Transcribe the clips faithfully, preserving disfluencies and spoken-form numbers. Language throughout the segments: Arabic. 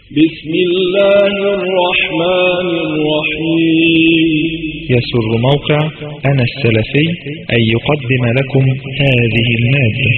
بسم الله الرحمن الرحيم. يسر موقع أنا السلفي أن يقدم لكم هذه المادة.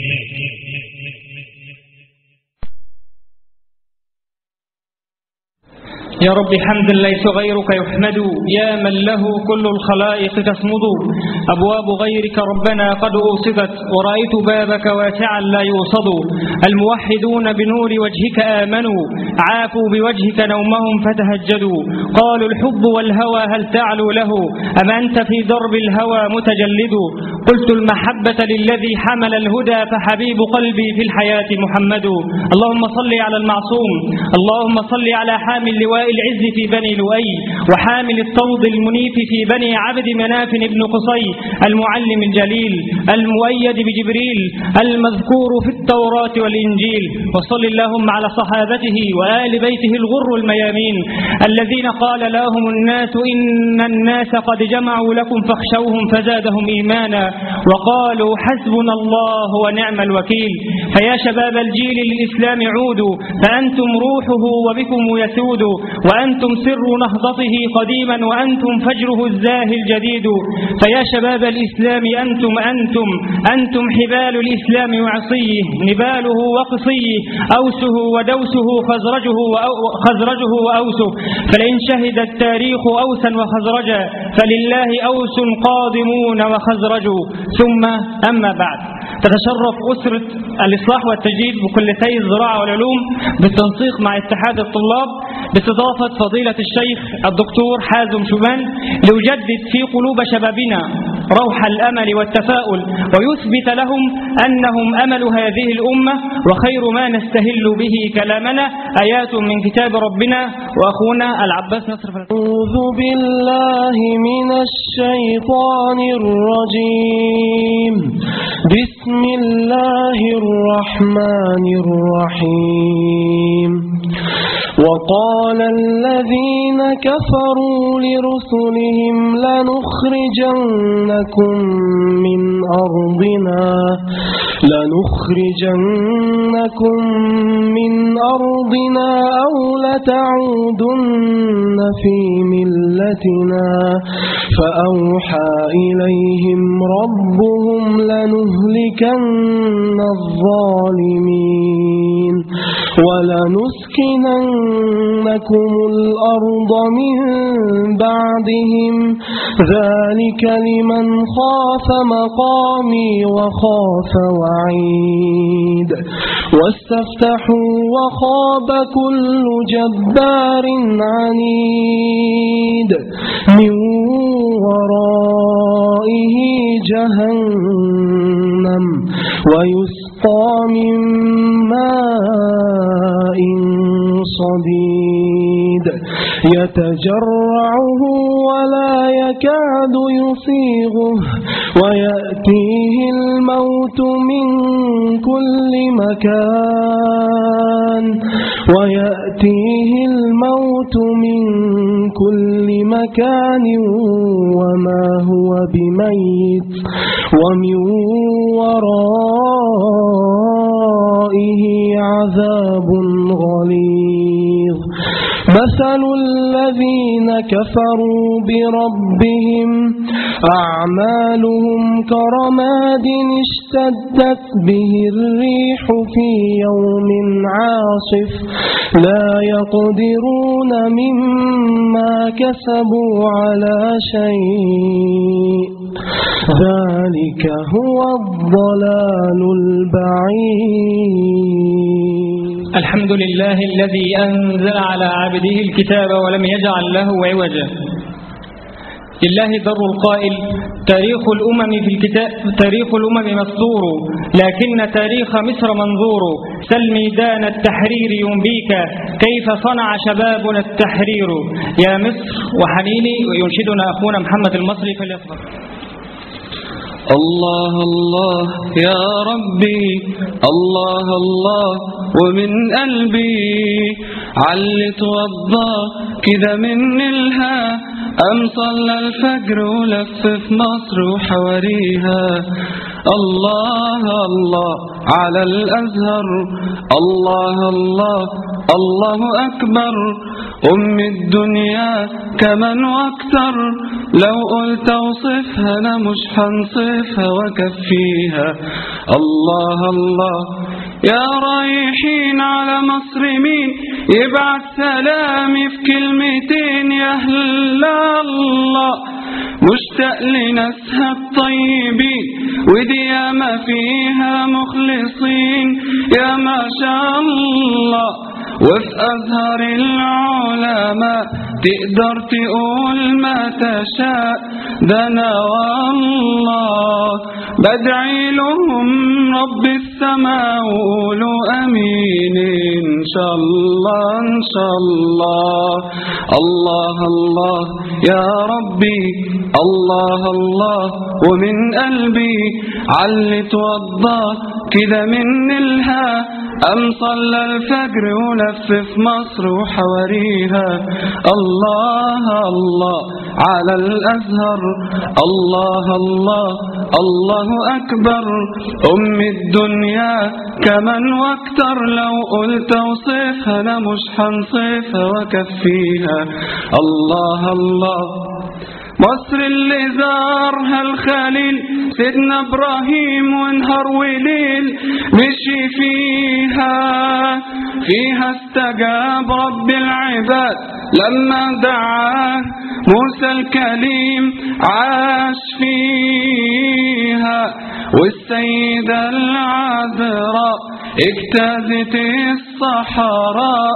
يا رب حمدا ليس غيرك يحمد، يا من له كل الخلائق تسمد. أبواب غيرك ربنا قد أوصدت، ورأيت بابك واسعا لا يوصد. الموحدون بنور وجهك آمنوا، عافوا بوجهك نومهم فتهجدوا. قالوا الحب والهوى هل تعلو له، أم أنت في درب الهوى متجلد. قلت المحبة للذي حمل الهدى، فحبيب قلبي في الحياة محمد. اللهم صل على المعصوم، اللهم صل على حامل لواء العز في بني لؤي، وحامل الطود المنيف في بني عبد مناف بن قصي، المعلم الجليل المؤيد بجبريل، المذكور في التوراة والإنجيل. وصل اللهم على صحابته وآل بيته الغر الميامين، الذين قال لهم الناس إن الناس قد جمعوا لكم فاخشوهم فزادهم إيمانا، وقالوا حسبنا الله ونعم الوكيل. فيا شباب الجيل للإسلام عودوا، فأنتم روحه وبكم يسود، وأنتم سر نهضته قديما، وأنتم فجره الزاهي الجديد. فيا شباب الإسلام أنتم أنتم أنتم حبال الإسلام وعصيه، نباله وقصيه، أوسه ودوسه، خزرجه وخزرجه وأوسه. فلئن شهد التاريخ أوسا وخزرجا، فلله أوس قادمون وخزرج. ثم أما بعد، تتشرف أسرة الإصلاح والتجديد بكليتي الزراعة والعلوم بالتنسيق مع اتحاد الطلاب باستضافة فضيلة الشيخ الدكتور حازم شومان، ليجدد في قلوب شبابنا روح الأمل والتفاؤل، ويثبت لهم أنهم أمل هذه الأمة وخير ما نستهل به كلامنا. آيات من كتاب ربنا، وأخونا العباس نصر. أعوذ بالله من الشيطان الرجيم. بسم الله الرحمن الرحيم. وقال الذين كفروا لرسلهم لنخرجنكم من أرضنا لنخرجنكم من أرضنا أو لتعودن في ملتنا. فأوحى إليهم ربهم لنهلكن الظالمين ولنسكننكم الأرض من بعدهم، ذلك لمن خاف مقامي وخاف وعيد. واستفتحوا وخاب كل جبار عنيد، من ورائه جهنم ويسقى من ماء صديد يتجرعه ولا يكاد يصيغه، ويأتيه الموت من كل مكان ويأتيه الموت من كل مكان وما هو بميت، ومن ورائه عذاب غليظ. مثل الذين كفروا بربهم أعمالهم كرماد اشتدت به الريح في يوم عاصف، لا يقدرون مما كسبوا على شيء، ذلك هو الضلال البعيد. الحمد لله الذي أنزل على عبده الكتاب ولم يجعل له عوجا. لله در القائل: تاريخ الأمم في الكتاب تاريخ الأمم مسطور، لكن تاريخ مصر منظور. سل ميدان التحرير ينبيك، كيف صنع شبابنا التحرير. يا مصر وحنيني. وينشدنا أخونا محمد المصري فليصبر. الله الله يا ربي، الله الله ومن قلبي، علي توضى كده من الها، أم صلى الفجر ولف في مصر وحواريها. الله الله على الأزهر، الله الله الله أكبر. أم الدنيا كمن واكتر، لو قلت اوصفها أنا مش هنصفها وكفيها. الله الله يا رايحين على مصر مين يبعت سلامي في كلمتين يا أهل الله. مشتاق لناسها الطيبين ودي ياما فيها مخلصين يا ما شاء الله. وفي أزهر العلماء تقدر تقول ما تشاء، ده أنا والله بدعي لهم رب السماء وقولوا أمين إن شاء الله إن شاء الله. الله الله يا ربي الله الله، ومن قلبي علي توضى كده من الها، أم صلى الفجر ولف في مصر وحواريها. الله الله على الأزهر، الله الله الله أكبر. أم الدنيا كمن واكتر، لو قلت اوصفها أنا مش هنصفها وكفيها. الله الله مصر اللي زارها الخليل سيدنا إبراهيم ونهار وليل مشي فيها، فيها استجاب رب العباد لما دعاه موسى الكليم عاش فيها. والسيدة العذراء اجتازت الصحراء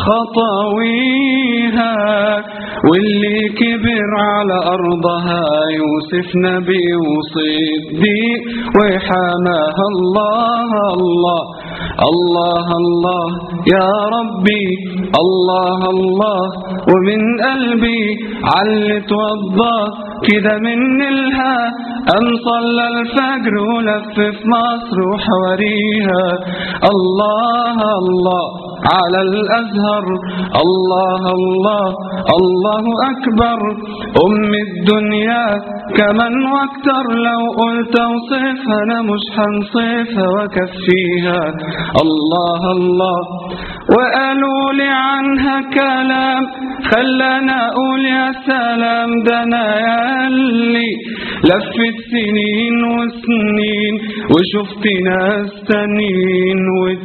خطاويها، واللي كبر على أرضها يوسف نبي وصديق وحماها. الله الله الله الله يا ربي الله الله، ومن قلبي علي توضى كده من الها، أم صلى الفجر ولف في مصر وحواريها. الله الله على الأزهر، الله الله الله أكبر. أم الدنيا كمن واكتر، لو قلت اوصفها أنا مش هنصفها وكفيها. الله الله وقالوا لي عنها كلام خلانا أقول يا سلام، ده أنا ياللي لفت سنين وسنين وشفت ناس تانيين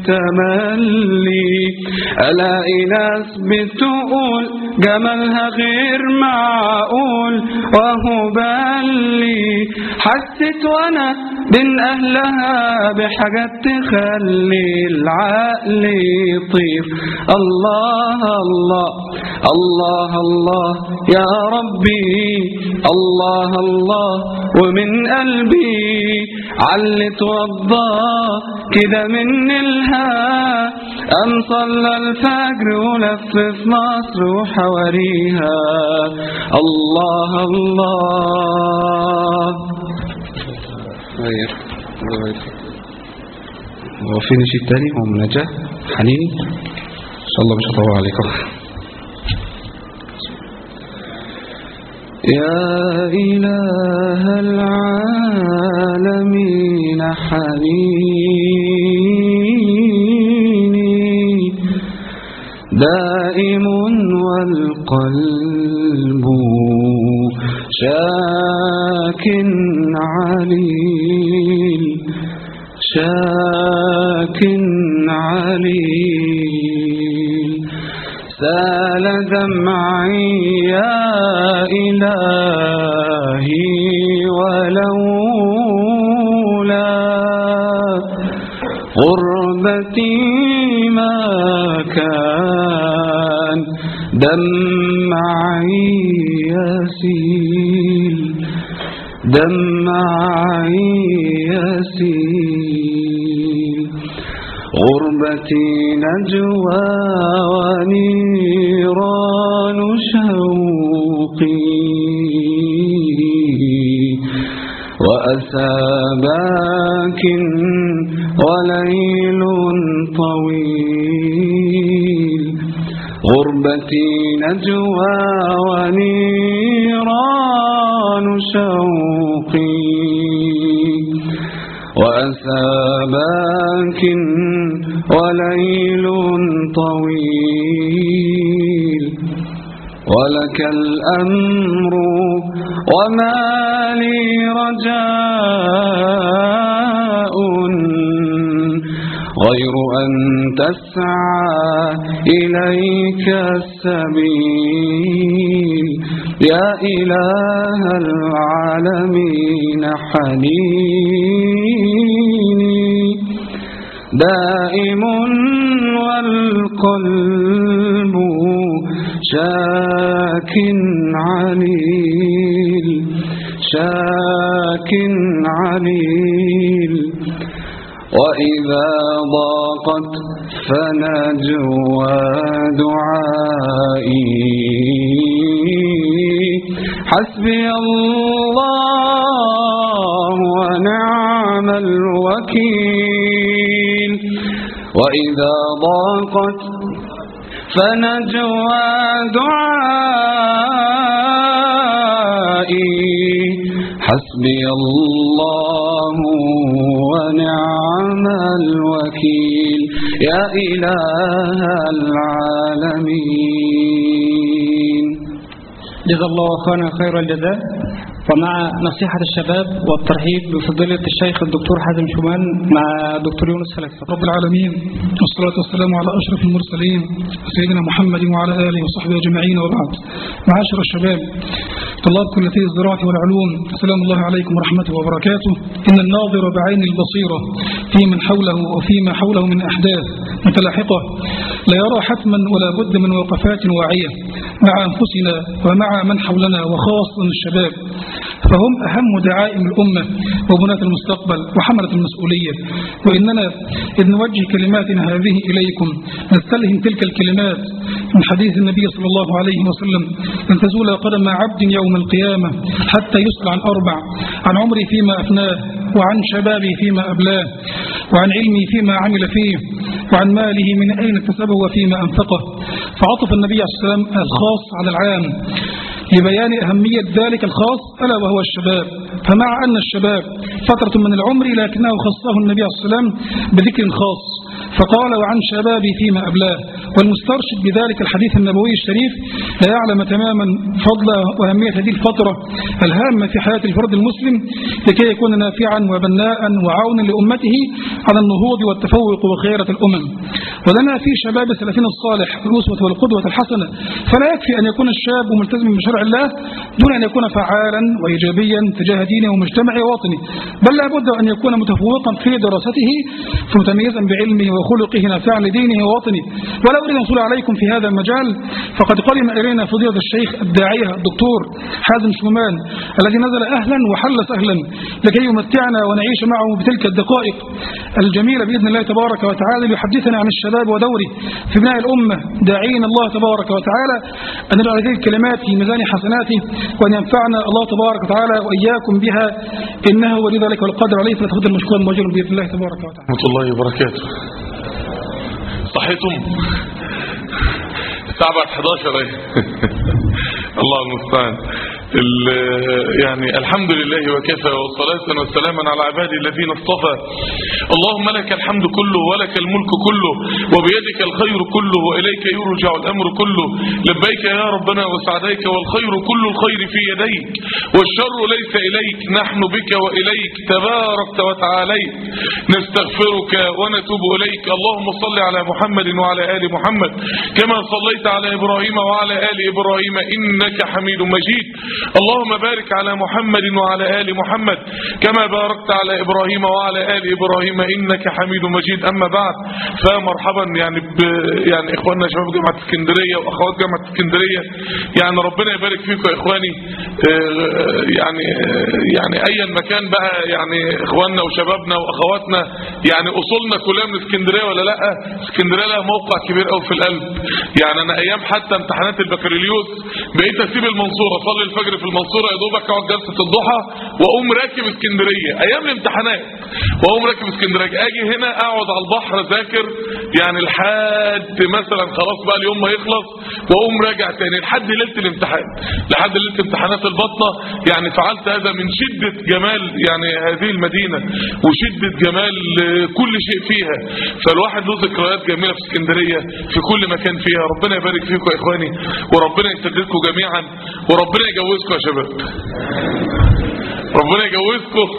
وتملي، ألاقي ناس بتقول جمالها غير معقول وهو بالي. حسيت وانا بين أهلها بحاجات تخلي العقل يطير. الله الله الله الله يا ربي الله الله، ومن قلبي علي توضى كده من الها، أم صلى الفجر ولف في مصر وحواريها. الله الله غير غير هو في نشيد تاني هو مناجاة حنين إن شاء الله مش هطول عليكم. يا إله العالمين حنيني دائم والقلب شاك عليل شاك عليل. سال دمعي يا إلهي ولولا غربتي ما كان دمعي يسيل دمعي يسيل. غربتي نجوى ونيران شوقي وأسى باك وليل طويل. غربتي نجوى ونيران شوقي وأسى باك وليل طويل. ولك الأمر وما لي رجاء غير أن تسعى إليك السبيل يا إله العالمين حنيني دائم والقلب شاك عليل شاك عليل وإذا ضاقت فنجوى دعائي حسبي الله ونعم الوكيل وإذا ضاقت فنجوى دعائي حسبي الله ونعم الوكيل يا إله العالمين. جزا الله أخوانا خير الجزاء. ومع نصيحة الشباب والترحيب بفضيلة الشيخ الدكتور حازم شومان مع دكتور يونس فلكسة. رب العالمين والصلاة والسلام على أشرف المرسلين سيدنا محمد وعلى آله وصحبه أجمعين وبعد. معاشر الشباب طلاب كليتي الزراعة والعلوم، السلام الله عليكم ورحمته وبركاته. إن الناظر بعين البصيرة في من حوله وفيما حوله من أحداث متلاحقة لا يرى حتما ولا بد من وقفات واعية مع أنفسنا ومع من حولنا وخاصة الشباب، فهم أهم دعائم الأمة وبناة المستقبل وحملة المسؤولية. وإننا إذ نوجه كلماتنا هذه إليكم نستلهم تلك الكلمات من حديث النبي صلى الله عليه وسلم: لن تزول قدم عبد يوم القيامة حتى يسأل عن أربع: عن عمري فيما أفناه، وعن شبابي فيما أبلاه، وعن علمي فيما عمل فيه، وعن ماله من أين اكتسبه وفيما أنفقه. فعطف النبي عليه الصلاة والسلام الخاص على العام لبيان أهمية ذلك الخاص ألا وهو الشباب. فمع أن الشباب فترة من العمر لكنه خصه النبي عليه الصلاة والسلام بذكر خاص فقال: وعن شبابي فيما أبلاه. والمسترشد بذلك الحديث النبوي الشريف لا يعلم تماما فضل وأهمية هذه الفترة الهامة في حياة الفرد المسلم لكي يكون نافعا وبناء وعونا لأمته على النهوض والتفوق وخيرة الأمم. ولنا في شباب السلفين الصالح الأسوة والقدوة الحسنة، فلا يكفي أن يكون الشاب ملتزم بشرع الله دون أن يكون فعالا وإيجابيا تجاه دينه ومجتمعه ووطنه، بل لابد أن يكون متفوقا في دراسته فمتميزا بعلمه وخلقه نافعا لدينه ووطنه. ولا أريد أن أطول عليكم في هذا المجال، فقد قدم إلينا فضيلة الشيخ الداعية الدكتور حازم شومان الذي نزل أهلا وحل سهلا لكي يمتعنا ونعيش معه بتلك الدقائق الجميلة بإذن الله تبارك وتعالى ليحدثنا عن الشباب ودوره في بناء الأمة، داعين الله تبارك وتعالى أن نجعل هذه الكلمات في ميزان حسناته وأن ينفعنا الله تبارك وتعالى وإياكم بها إنه ولي ذلك والقدر عليه. فلتفضل مشكورا مؤجرا بإذن الله تبارك وتعالى. ورحمة الله وبركاته. صحيتم الساعة بعد حداشر اهي الله المستعان. يعني الحمد لله وكفى والصلاة والسلاما على عبادي الذين اصطفى. اللهم لك الحمد كله ولك الملك كله وبيدك الخير كله وإليك يرجع الأمر كله. لبيك يا ربنا وسعديك والخير كل الخير في يديك والشر ليس إليك، نحن بك وإليك تباركت وتعاليت نستغفرك ونتوب إليك. اللهم صل على محمد وعلى آل محمد كما صليت على إبراهيم وعلى آل إبراهيم إنك حميد مجيد. اللهم بارك على محمد وعلى آل محمد كما باركت على إبراهيم وعلى آل إبراهيم إنك حميد مجيد. أما بعد، فمرحبا يعني ب... يعني إخواننا شباب جامعة اسكندرية وأخوات جامعة اسكندرية، يعني ربنا يبارك فيكم يا إخواني. يعني يعني أيا مكان بقى، يعني إخواننا وشبابنا وأخواتنا، يعني أصولنا كلها من اسكندرية ولا لأ؟ اسكندرية لها موقع كبير قوي في القلب. يعني أنا أيام حتى امتحانات البكالوريوس بقيت أسيب المنصورة أصلي الفجر في المنصورة يا دوبك اقعد جلسة الضحى واقوم راكب اسكندرية ايام الامتحانات، واقوم راكب اسكندرية اجي هنا اقعد على البحر اذاكر يعني لحد مثلا خلاص بقى اليوم ما يخلص واقوم راجع تاني لحد ليله الامتحان، لحد ليله امتحانات البطنه. يعني فعلت هذا من شده جمال يعني هذه المدينه وشده جمال كل شيء فيها. فالواحد له ذكريات جميله في اسكندريه في كل مكان فيها. ربنا يبارك فيكم يا اخواني، وربنا يسددكم جميعا، وربنا يجوزكم يا شباب، ربنا يجوزكم.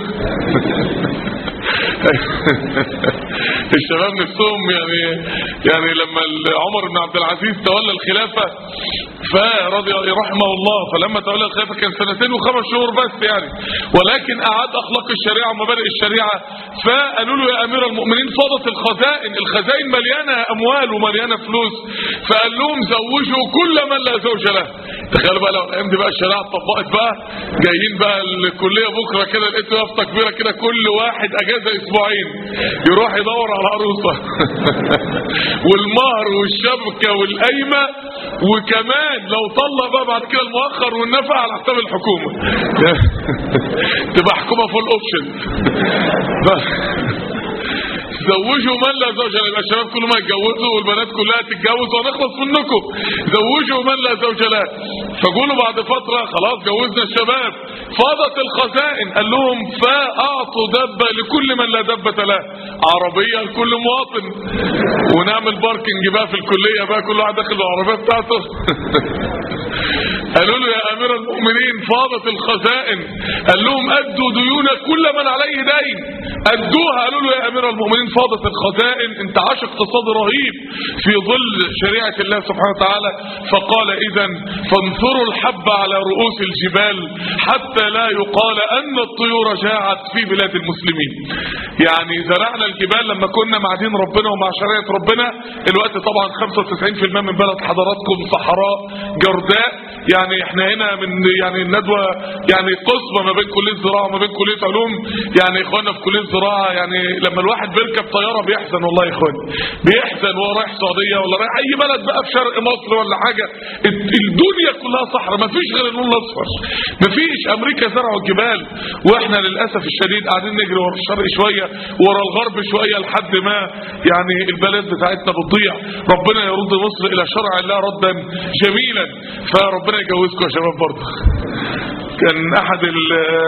الشباب نفسهم يعني يعني لما عمر بن عبد العزيز تولى الخلافه فرضي رحمه الله، فلما تولى الخلافه كان سنتين وخمس شهور بس يعني، ولكن اعاد اخلاق الشريعه ومبادئ الشريعه. فقالوا له يا امير المؤمنين فاضت الخزائن، الخزائن مليانه اموال ومليانه فلوس، فقال لهم زوجوا كل من لا زوج له. تخيلوا بقى لو الايام دي بقى الشريعه اتطبقت بقى، جايين بقى الكليه بكره كده لقيت يافطه كبيره كده كل واحد اجازه اسبوعين يروح يدور على عروسه والمهر والشبكه والقايمه، وكمان لو طلق بقى بعد كده المؤخر والنفقه على حساب الحكومه. تبقى حكومه فول اوبشن. زوجوا من لا زوج له، يبقى الشباب كلهم يتجوزوا والبنات كلها تتجوز ونخلص منكم. زوجوا من لا زوج له. فقولوا بعد فتره خلاص جوزنا الشباب، فاضت الخزائن. قال لهم فاعطوا دبه لكل من لا دبه له، عربيه لكل مواطن، ونعمل باركنج بقى في الكليه بقى كل واحد داخل العربيه بتاعته. قالوا له يا امير المؤمنين فاضت الخزائن. قال لهم ادوا ديون كل من عليه دين، ادوها. قالوا له يا امير المؤمنين فاضت الخزائن، انتعاش اقتصادي رهيب في ظل شريعه الله سبحانه وتعالى. فقال اذا فانثروا الحب على رؤوس الجبال حتى لا يقال ان الطيور جاعت في بلاد المسلمين. يعني زرعنا الجبال لما كنا مع دين ربنا ومع شريعه ربنا. الوقت طبعا خمسة وتسعين بالمئة من بلد حضراتكم صحراء جرداء. يعني احنا هنا من يعني الندوه يعني قسمه ما بين كليه الزراعه وما بين كليه علوم. يعني اخواننا في كليه الزراعه يعني لما الواحد بيركب طياره بيحزن والله يا اخواني، بيحزن وهو رايح السعوديه ولا رايح اي بلد بقى في شرق مصر ولا حاجه. الدنيا كلها صحراء، ما فيش غير اللون الاصفر، ما فيش. امريكا زرعوا الجبال واحنا للاسف الشديد قاعدين نجري ورا الشرق شويه ورا الغرب شويه لحد ما يعني البلد بتاعتنا بتضيع. ربنا يرد مصر الى شرع الله ردا جميلا. فربنا يجوزكم يا شباب. برضه كان احد ال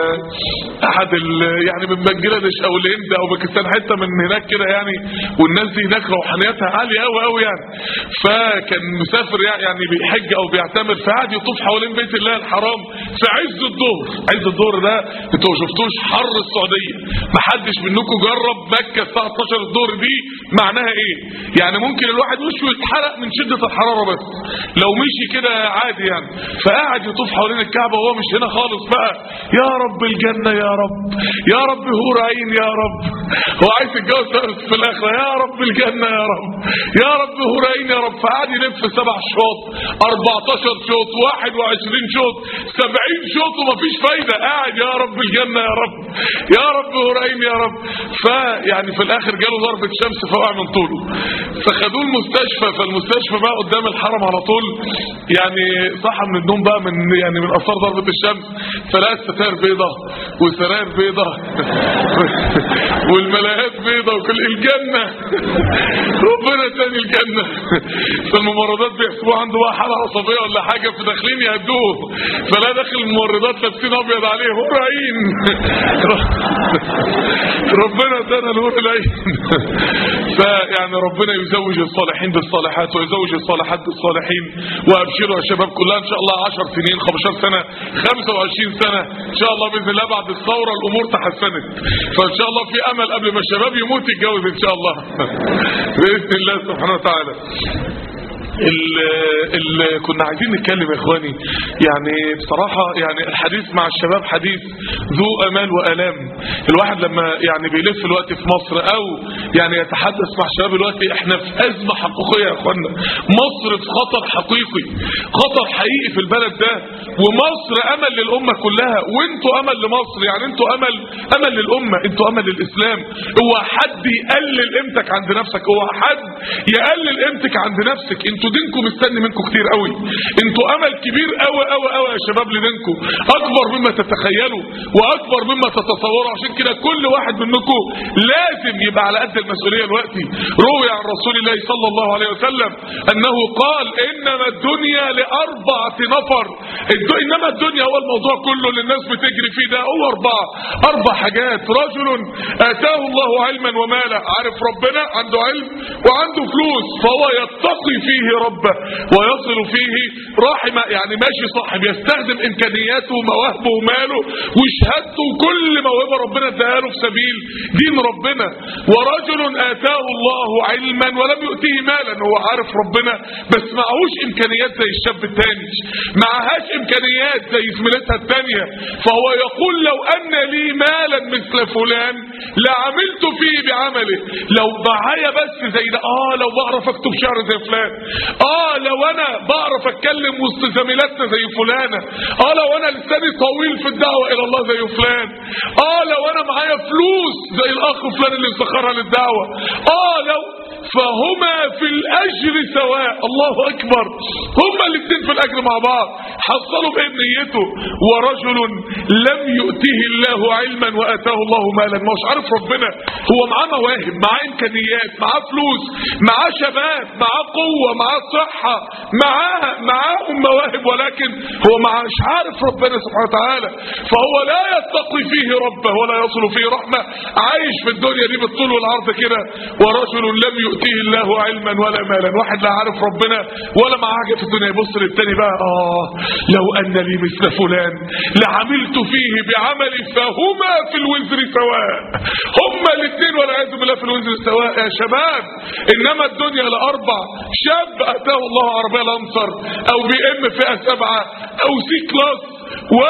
احد ال يعني من بنجلاديش او الهند او باكستان حته من هناك كده يعني، والناس دي هناك روحانيتها عاليه قوي قوي يعني. فكان مسافر يعني بيحج او بيعتمر، فقعد يطوف حوالين بيت الله الحرام في عز الظهر. عز الظهر ده انتوا ما شفتوش حر السعوديه، ما حدش منكم جرب مكه الساعه اتناشر الظهر دي معناها ايه. يعني ممكن الواحد وشه يتحرق من شده الحراره بس لو مشي كده عادي يعني. فقعد يطوف حوالين الكعبه وهو مش هنا خالص بقى. يا رب الجنه يا رب، يا رب هور عين يا رب. هو عايز يتجوز في الاخره. يا رب الجنه يا رب، يا رب هور عين يا رب. فقعد يلف سبع شوط، اربعتاشر شوط، واحد وعشرين شوط، سبعين شوط ومفيش فايده. قاعد يا رب الجنه يا رب، يا رب هور عين يا رب. فيعني في الاخر جاله ضربه شمس فوقع من طوله، فخدوه المستشفى. فالمستشفى بقى قدام الحرم على طول. يعني صحى من النوم بقى من يعني من اثار ضربه الشمس، فلقى ستاير بيضه وسراير بيضه والملايات بيضه وكل الجنه. ربنا تاني الجنه. فالممرضات بيحسبوه عنده بقى حاله عصبيه ولا حاجه، فداخلين يهدوه، فلا داخل الممرضات لابسين ابيض عليه هور عين. ربنا تاني الهور العين. فيعني ربنا يزوج الصالحين بالصالحات ويزوج الصالحات بالصالحين. وابشروا يا شباب كلها ان شاء الله عشر سنين، خمستاشر سنه، خمسة وعشرين سنه ان شاء الله باذن الله. بعد الثوره الامور تحسنت، فان شاء الله في امل قبل ما الشباب يموت يتجوز ان شاء الله باذن الله سبحانه وتعالى. اللي كنا عايزين نتكلم يا اخواني يعني بصراحة يعني الحديث مع الشباب حديث ذو امال والام. الواحد لما يعني بيلف الوقت في مصر او يعني يتحدث مع الشباب الوقت، احنا في ازمة حقيقية يا اخوانا. مصر في خطر حقيقي، خطر حقيقي في البلد ده. ومصر امل للامة كلها، وانتوا امل لمصر. يعني انتوا امل امل للامة، انتوا امل للاسلام. هو حد يقلل قيمتك عند نفسك؟ هو حد يقلل قيمتك عند نفسك؟ انت انتوا دينكم مستني منكم كتير قوي، انتوا امل كبير قوي قوي قوي يا شباب لدينكم، اكبر مما تتخيلوا واكبر مما تتصوروا. عشان كده كل واحد منكم لازم يبقى على قد المسؤوليه دلوقتي. روي عن رسول الله صلى الله عليه وسلم انه قال انما الدنيا لاربعه نفر، انما الدنيا هو الموضوع كله اللي الناس بتجري فيه ده هو اربعه اربع حاجات. رجل اتاه الله علما ومالا، عارف ربنا، عنده علم وعنده فلوس، فهو يتقي فيه ربه ويصل فيه رحمه، يعني ماشي صح، بيستخدم امكانياته ومواهبه وماله وشهادته وكل موهبه ربنا اداها له في سبيل دين ربنا. ورجل اتاه الله علما ولم يؤتيه مالا، هو عارف ربنا بس معهوش امكانيات زي الشاب الثاني، معهاش امكانيات زي زميلتها الثانيه، فهو يقول لو ان لي مالا مثل فلان لعملت فيه بعمله، لو معايا بس زي ده، اه لو بعرف اكتب شعر زي فلان، اه لو انا بعرف اتكلم وسط زميلاتنا زي فلانه، اه لو انا لساني طويل في الدعوه الى الله زي فلان، اه لو انا معايا فلوس زي الاخ فلان اللي مسخرها للدعوه، اه لو فهما في الاجر سواء. الله اكبر، هما الاثنين في الاجر مع بعض، حصلوا بايه نيته. ورجل لم يؤته الله علما واتاه الله مالا، ما هوش عارف ربنا، هو معاه مواهب، معاه امكانيات، معاه فلوس، معاه شباب، معاه قوه، معاه صحه، معاه معاهم مواهب، ولكن هو مش عارف ربنا سبحانه وتعالى، فهو لا يتقي فيه ربه ولا يصل فيه رحمه، عايش في الدنيا دي بالطول والعرض كده. ورجل لم يؤتيه الله علما ولا مالا، واحد لا عارف ربنا ولا معاه حاجه في الدنيا، يبص للتاني بقى، اه لو ان لي مثل فلان لعملت فيه بعملي فهما في الوزر سواء. هما الاثنين والعياذ بالله في الوزر سواء يا شباب. انما الدنيا لاربع، شاب اتاه الله عربيه لانسر او بي ام فئه سبعه او سي كلاس و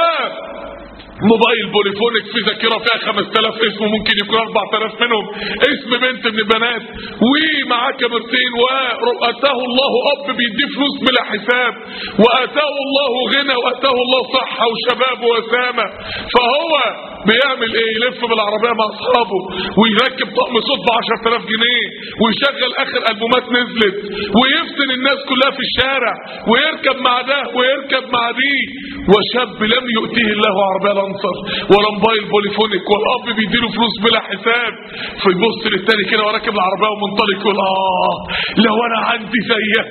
موبايل بوليفونيك في ذاكره فيها خمسة آلاف اسم، وممكن يكون أربعة آلاف منهم اسم بنت من البنات، ومعاه كاميرتين، واتاه الله اب بيديه فلوس بلا حساب، واتاه الله غنى، واتاه الله صحه وشباب وسامه، فهو بيعمل ايه؟ يلف بالعربيه مع اصحابه ويركب طقم صوت ب عشرة آلاف جنيه ويشغل اخر البومات نزلت ويفتن الناس كلها في الشارع ويركب مع ده ويركب مع دي. وشاب لم يؤتيه الله عربيه لانسر ولا موبايل بوليفونيك والاب بيديله فلوس بلا حساب، فيبص للتاني كده وراكب العربيه ومنطلق يقول اه لو انا عندي زيك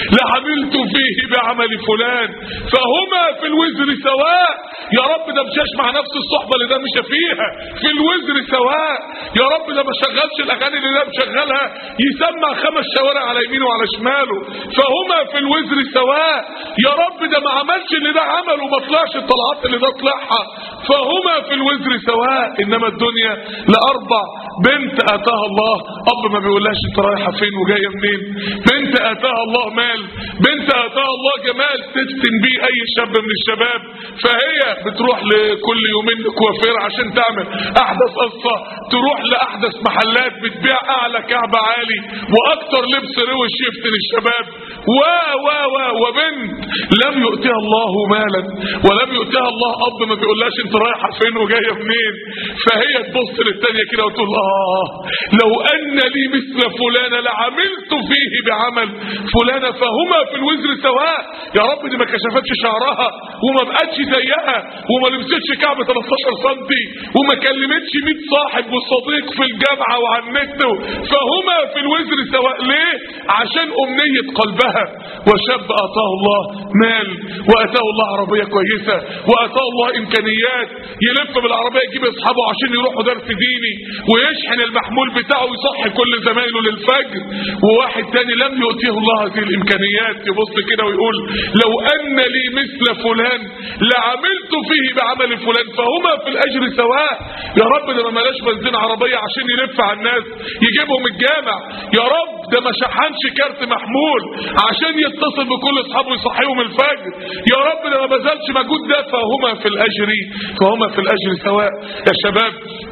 لعملت فيه بعمل فلان فهما في الوزر سواء. يا رب ده مشاش مع نفس الصحبه اللي ده مش فيها، في الوزر سواء. يا رب ده ما شغلش الاغاني اللي ده مشغلها يسمع خمس شوارع على يمينه وعلى شماله، فهما في الوزر سواء. يا رب ده ما عملش اللي ده عمله وما طلعش الطلعات اللي ده طلعها، فهما في الوزر سواء. انما الدنيا لاربع، بنت اتاها الله اب ما بيقولهاش انت رايحه فين وجايه منين، بنت اتاها الله مال، بنت اتاها الله جمال تفتن بيه اي شاب من الشباب، فهي بتروح لكل يومين كوافير عشان تعمل احدث قصه، تروح لاحدث محلات بتبيع اعلى كعب عالي واكتر لبس روش يفتن الشباب، و و و وبنت لم يؤتها الله مالا ولم يؤتها الله اب ما بيقولهاش انت رايحه فين وجايه منين، فهي تبص للتانيه كده وتقول اه لو ان لي مثل فلانه لعملت فيه بعمل فلانه فهما في الوزر سواء. يا رب دي ما كشفتش شعرها وما بقتش زيها وما لبستش كعب ثلاثة عشر سنتي وما كلمتش مية صاحب وصديق في الجامعه وعلى النت، فهما في الوزر سواء. ليه؟ عشان امنيه قلبها. وشاب اتاه الله مال واتاه الله عربيه كويسه واتاه الله امكانيات يلف بالعربيه يجيب اصحابه عشان يروحوا درس ديني ويشحن المحمول بتاعه ويصحي كل زمايله للفجر، وواحد تاني لم يؤتيه الله هذه الامكانيات يبص كده ويقول لو ان لي مثل فلان لعملت فيه بعمل فلان فهما في الاجر سواء. يا رب ده ما ملاش بنزين عربيه عشان يلف على الناس يجيبهم الجامع، يا رب ده ما شحنش كارت محمول عشان يتصل بكل اصحابه ويصحيهم الفجر، يا رب ده ما بذلش مجهود ده فهما في الاجر فهما في الاجر سواء. يا شباب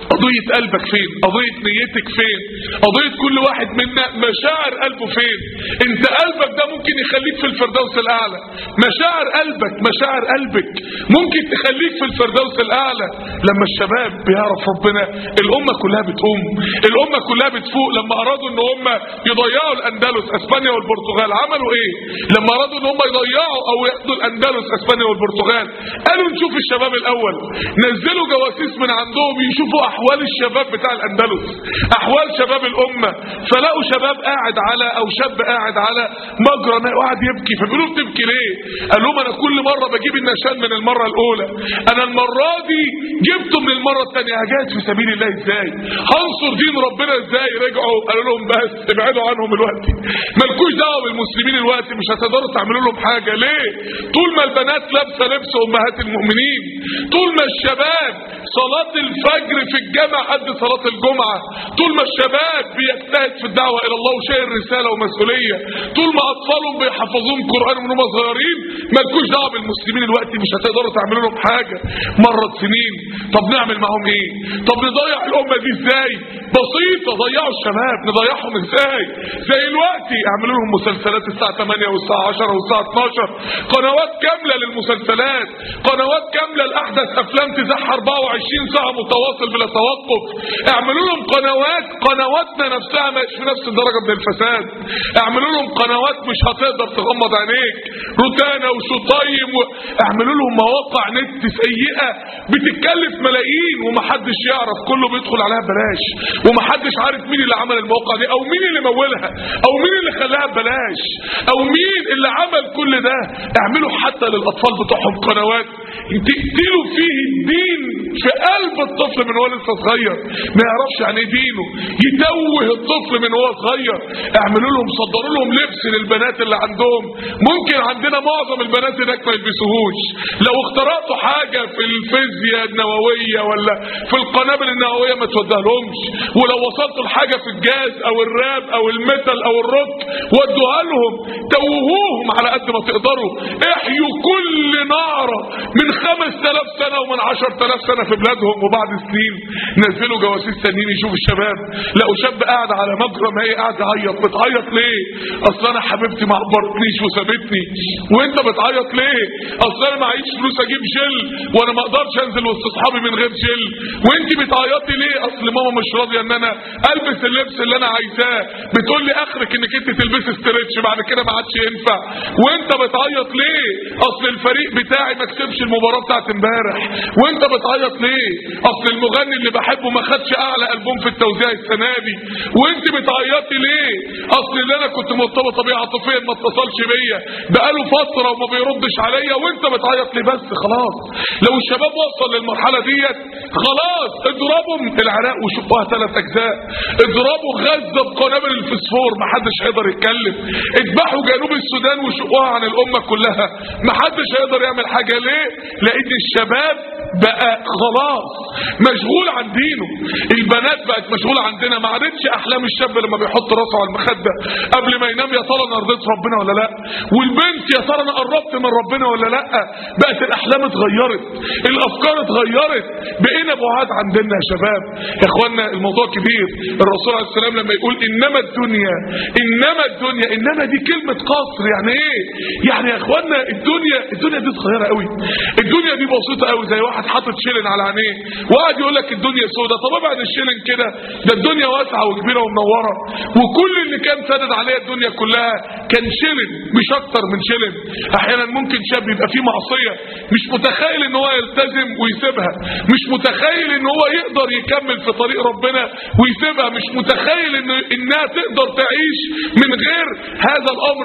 قضية قلبك فين؟ قضية نيتك فين؟ قضية كل واحد منا مشاعر قلبه فين؟ انت قلبك ده ممكن يخليك في الفردوس الاعلى. مشاعر قلبك مشاعر قلبك ممكن تخليك في الفردوس الاعلى. لما الشباب بيعرف ربنا الامة كلها بتقوم، الامة كلها بتفوق. لما ارادوا ان هم يضيعوا الاندلس اسبانيا والبرتغال عملوا ايه؟ لما ارادوا ان هم يضيعوا او ياخدوا الاندلس اسبانيا والبرتغال قالوا نشوف الشباب الاول. نزلوا جواسيس من عندهم يشوفوا احوال الشباب بتاع الاندلس، احوال شباب الامه، فلقوا شباب قاعد على او شاب قاعد على مجرى ماء وقاعد يبكي. فبيقولوا بتبكي ليه؟ قال لهم انا كل مره بجيب النشان من المره الاولى، انا المره دي جبته من المره الثانيه. هجاهد في سبيل الله ازاي؟ هنصر دين ربنا ازاي؟ رجعوا قالوا لهم بس ابعدوا عنهم دلوقتي، مالكوش دعوه بالمسلمين دلوقتي، مش هتقدروا تعملوا لهم حاجه. ليه؟ طول ما البنات لابسه لبس امهات المؤمنين، طول ما الشباب صلاه الفجر في الجامع قد صلاه الجمعه، طول ما الشباب بيجتهد في الدعوه الى الله وشايل رساله ومسؤوليه، طول ما اطفالهم بيحفظوهم قران من هم صغيرين، مالكوش دعوه بالمسلمين دلوقتي، مش هتقدروا تعملوا لهم حاجه. مرت سنين، طب نعمل معاهم ايه؟ طب نضيع الامه دي ازاي؟ بسيطه، ضيعوا الشباب. نضيعهم ازاي؟ زي دلوقتي اعملوا لهم مسلسلات الساعه ثمانية والساعه عشرة والساعه اتناشر، قنوات كامله للمسلسلات، قنوات كامله لاحدث افلام تزح أربعة وعشرين ساعه متواصل بلا توقف. اعملوا لهم قنوات، قنواتنا نفسها مش في نفس الدرجه من الفساد. اعملوا لهم قنوات مش هتقدر تغمض عينيك، روتانا وشطايم و... اعملوا لهم مواقع نت سيئه بتتكلف ملايين ومحدش يعرف، كله بيدخل عليها ببلاش ومحدش عارف مين اللي عمل المواقع دي او مين اللي مولها او مين اللي خلاها ببلاش او مين اللي عمل كل ده. اعملوا حتى للاطفال بتوعهم قنوات تقتلوا فيه الدين في قلب الطفل من هو لسه صغير، ما يعرفش يعني ايه دينه، يتوه الطفل من هو صغير. اعملوا لهم، صدروا لهم لبس للبنات اللي عندهم. ممكن عندنا معظم البنات هناك ما يلبسوهوش. لو اخترعتوا حاجه في الفيزياء النوويه ولا في القنابل النوويه ما توديهالهمش، ولو وصلتوا لحاجه في الجاز او الراب او الميتال او الروك ودوها لهم، توهوهم على قد ما تقدروا. احيوا كل نعره من خمس تلاف سنه ومن عشر تلاف سنه في بلادهم، وبعد سنين نزلوا جواسيس تانيين يشوفوا الشباب، لقوا شاب قاعد على مجرى ما هي قاعد يعيط. بتعيط ليه؟ اصل انا حبيبتي ما عبرتنيش وسابتني. وانت بتعيط ليه؟ اصل انا معيش فلوس اجيب جل وانا ما اقدرش انزل وسط اصحابي من غير جل. وانت بتعيطي ليه؟ اصل ماما مش راضيه ان انا البس اللبس اللي انا عايزاه، بتقول لي اخرك انك انت تلبسي ستريتش بعد كده ما عادش ينفع. وانت بتعيط ليه؟ اصل الفريق بتاعي ما كسبش المباراه بتاعت امبارح. وانت بتعيط ليه؟ اصل المغني اللي بحبه ما خدش اعلى البوم في التوزيع السنه دي. وانت بتعيطي ليه؟ اصل اللي انا كنت مرتبطه بيه عاطفيا ما اتصلش بيا بقاله فتره وما بيردش عليا. وانت بتعيط ليه؟ بس خلاص لو الشباب وصل للمرحله ديت خلاص اضربوا العراق وشقوها ثلاث اجزاء، اضربوا غزه بقنابل الفسفور ما حدش هيقدر يتكلم، اذبحوا جنوب السودان وشقوها عن الامه كلها ما حدش هيقدر يعمل حاجه. ليه؟ لان الشباب بقى خلاص مشغول عن دينه، البنات بقت مشغوله عن دينها. ما عادتش احلام الشاب لما بيحط راسه على المخده قبل ما ينام يا ترى انا رضيت ربنا ولا لا، والبنت يا ترى انا قربت من ربنا ولا لا. بقت الاحلام اتغيرت، الافكار اتغيرت، بقينا بعاد عن ديننا يا شباب. يا اخوانا الموضوع كبير. الرسول عليه السلام لما يقول انما الدنيا انما الدنيا انما دي كلمه قصر. يعني ايه؟ يعني يا اخوانا الدنيا الدنيا دي صغيره قوي، الدنيا دي بسيطه قوي، زي واحد حاطط شيلن على عينيه وقاعد يقول لك الدنيا سودة. طب ابعد الشيلن كده، ده الدنيا واسعه وكبيره ومنوره، وكل اللي كان سادد عليها الدنيا كلها كان شيلن مش اكتر من شيلن. احيانا ممكن شاب يبقى فيه معصيه مش متخيل ان هو يلتزم ويسيبها، مش متخيل ان هو يقدر يكمل في طريق ربنا ويسيبها، مش متخيل ان انها تقدر تعيش من غير هذا الامر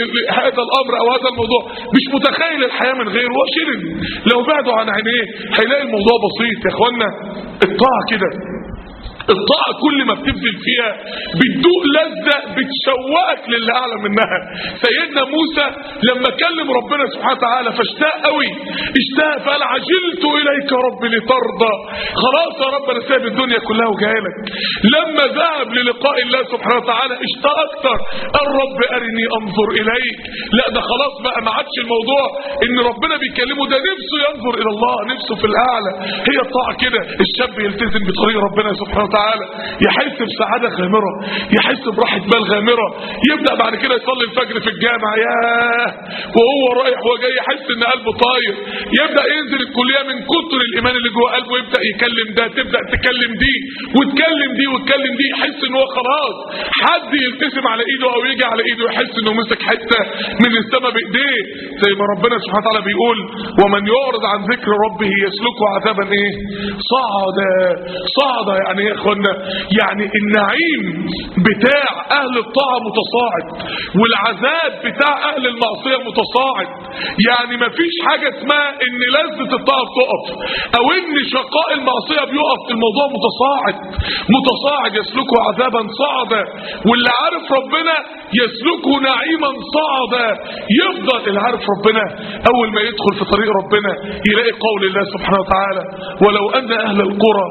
هذا الامر او هذا الموضوع، مش متخيل الحياه من غيره. هو شيلن لو بعدوا عن عينيه هيلاقي الموضوع بسيط. يا اخوانا الطاعه كده الطاعة كل ما بتبذل فيها بتدوق لذة بتشوقك للي أعلى منها. سيدنا موسى لما كلم ربنا سبحانه وتعالى فاشتاق قوي، اشتاق فقال عجلت إليك يا رب لترضى. خلاص يا رب أنا سايب الدنيا كلها وجايلك. لما ذهب للقاء الله سبحانه وتعالى اشتاق أكتر، قال رب أرني أنظر إليك. لا ده خلاص بقى ما عادش الموضوع إن ربنا بيكلمه، ده نفسه ينظر إلى الله، نفسه في الأعلى. هي الطاعة كده، الشاب يلتزم بطريق ربنا سبحانه وتعالى يحس بسعادة غامرة، يحس براحة بال غامرة، يبدأ بعد كده يصلي الفجر في الجامع ياه وهو رايح وجاي يحس ان قلبه طاير، يبدأ ينزل الكلية من كتر الإيمان اللي جوه قلبه يبدأ يكلم ده، تبدأ تكلم دي وتكلم دي وتكلم دي، يحس ان هو خلاص حد يلتزم على ايده او يجي على ايده يحس انه مسك حتة من السماء بايديه، زي ما ربنا سبحانه وتعالى بيقول ومن يعرض عن ذكر ربه يسلكه عذابا ايه صعدا. صعدا يعني ايه يعني النعيم بتاع اهل الطاعة متصاعد والعذاب بتاع اهل المعصية متصاعد. يعني مفيش حاجة اسمها ان لذة الطاعة بتقف او ان شقاء المعصية بيقف، الموضوع متصاعد متصاعد يسلكه عذابا صعدا، واللي عارف ربنا يسلكه نعيما صعدا. يفضل اللي عارف ربنا اول ما يدخل في طريق ربنا يلاقي قول الله سبحانه وتعالى ولو ان اهل القرى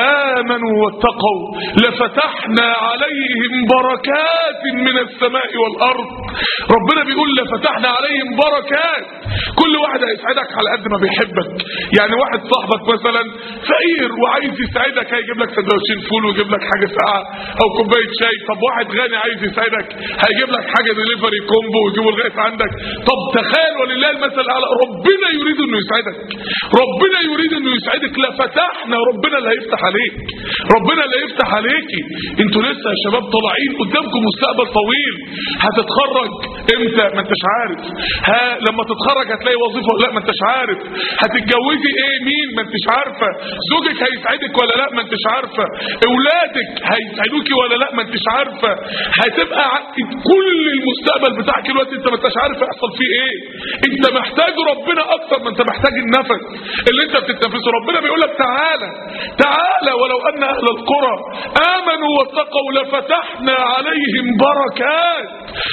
امنوا واتقوا لفتحنا عليهم بركات من السماء والارض. ربنا بيقول لفتحنا عليهم بركات. كل واحد هيسعدك على قد ما بيحبك. يعني واحد صاحبك مثلا فقير وعايز يسعدك هيجيب لك سندوتشين فول ويجيب لك حاجه ساقعه او كوبايه شاي. طب واحد غني عايز يسعدك هيجيب لك حاجه دليفري كومبو ويجيبه لغايه عندك. طب تخيل ولله المثل الاعلى ربنا يريد انه يسعدك، ربنا يريد انه يسعدك. لفتحنا ربنا اللي هيفتح عليك، ربنا اللي هيفتح عليكي. انتوا لسه يا شباب طالعين قدامكم مستقبل طويل. هتتخرج امتى ما انتش عارف، ها لما تتخرج هتلاقي وظيفه لا ما انتش عارف، هتتجوزي ايه مين ما انتش عارفه، زوجك هيسعدك ولا لا ما انتش عارفه، اولادك هيسعدوكي ولا لا ما انتش عارفه. هتبقى كل المستقبل بتاعك دلوقتي انت ما انتش عارف يحصل فيه ايه. انت محتاج ربنا اكتر ما انت محتاج النفس اللي انت بتتنفسه. ربنا بيقول لك تعالى تعالى ولو ان اهل القرى امنوا واتقوا لفتحنا عليهم بركات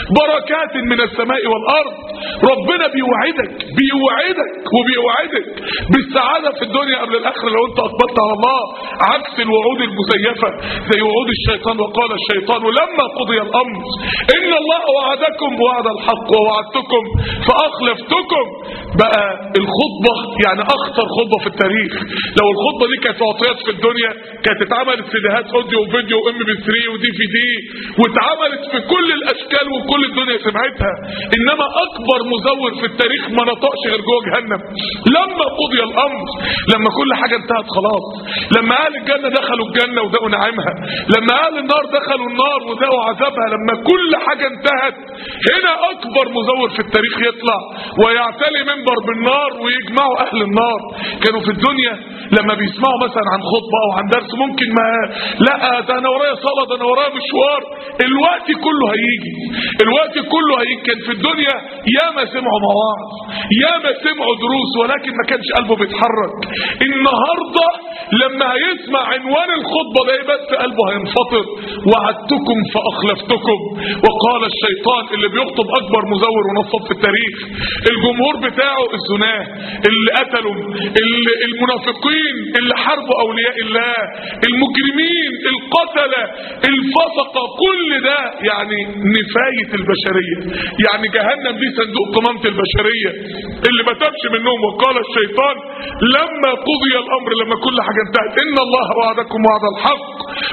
بركات من السماء والارض. ربنا بيوعدك بيوعدك وبيوعدك بالسعاده في الدنيا قبل الاخره لو انت اقبلت على الله، عكس الوعود المزيفه زي وعود الشيطان. وقال الشيطان لما قضي الامر ان الله وعدكم وعد الحق ووعدتكم فاخلفتكم. بقى الخطبه يعني اخطر خطبه في التاريخ. لو الخطبه دي كانت تعطيات في الدنيا كانت اتعملت سيديهات اوديو وفيديو وام بي ثلاثة ودي في دي واتعملت في كل الاشكال وكل الدنيا سمعتها. انما اكبر مزور في التاريخ ما نطقش غير جوه جهنم. لما قضي الامر لما كل حاجه انتهت خلاص، لما اهل الجنه دخلوا الجنه وذاقوا نعيمها، لما اهل النار دخلوا النار وذاقوا عذابها، لما كل حاجه انتهت هنا اكبر مزور في التاريخ يطلع ويعتلي منبر بالنار ويجمعوا اهل النار. كانوا في الدنيا لما بيسمعوا مثلا عن خطبه او عن درس ممكن ما لا ده انا ورايا صلاه ده انا ورايا مشوار، الوقت كله هيجي الوقت كله هيجي. كان في الدنيا ياما سمعوا مواعظ ياما سمعوا دروس ولكن ما كانش قلبه بيتحرك. النهارده لما هيسمع عنوان الخطبه ده بس قلبه هينفطر. وعدتكم فاخلفتكم. وقال الشيطان اللي بيخطب اكبر مزور ونصب في التاريخ، الجمهور بتاعه الزناه اللي قتلوا، اللي المنافقين اللي حاربوا اولياء الله، المجرمين القتله الفسقه، كل ده يعني نفايه البشريه. يعني جهنم دي صندوق قمامه البشريه اللي ما تابش منهم. وقال الشيطان لما قضي الامر لما كل حاجه انتهت ان الله وعدكم وعد الحق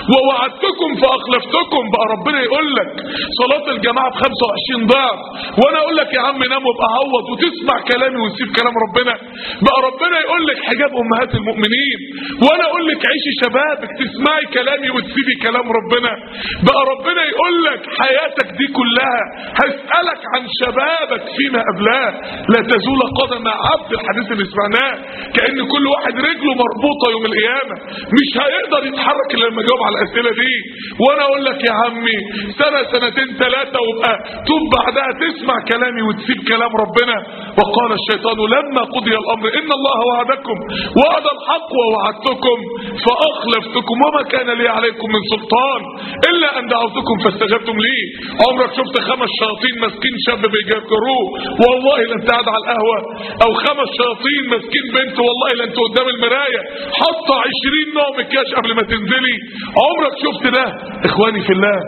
ووعدتكم فاخلفتكم. بقى ربنا يقول لك صلاه الجماعه ب خمسة وعشرين ضعف وانا اقول لك يا عم نام وابقى عوض وتسمع كلامي وتسيب كلام ربنا. بقى ربنا يقول لك حجاب امهات المؤمنين وانا اقول لك عيشي شبابك تسمعي كلامي وتسيبي كلام ربنا. بقى ربنا يقول لك حياتك دي كلها هسألك عن شبابك فيما قبلها لا تزول قدم عبد. الحديث اللي سمعناه كأن كل واحد رجله مربوطة يوم القيامة مش هيقدر يتحرك الا لما جاوب تجاوب على الاسئله دي، وانا اقول لك يا عمي سنه سنتين ثلاثه وابقى توب بعدها تسمع كلامي وتسيب كلام ربنا. وقال الشيطان لما قضي الامر ان الله وعدكم وعد الحق ووعدتكم فاخلفتكم وما كان لي عليكم من سلطان الا ان دعوتكم فاستجبتم لي. عمرك شفت خمس شياطين ماسكين شاب بيجاكروه والله لا انت قاعد على القهوه، او خمس شياطين ماسكين بنت والله لا انت قدام المرايه حاطه عشرين نوع مكياج قبل ما تنزلي؟ عمرك شفت ده؟ اخواني في الله،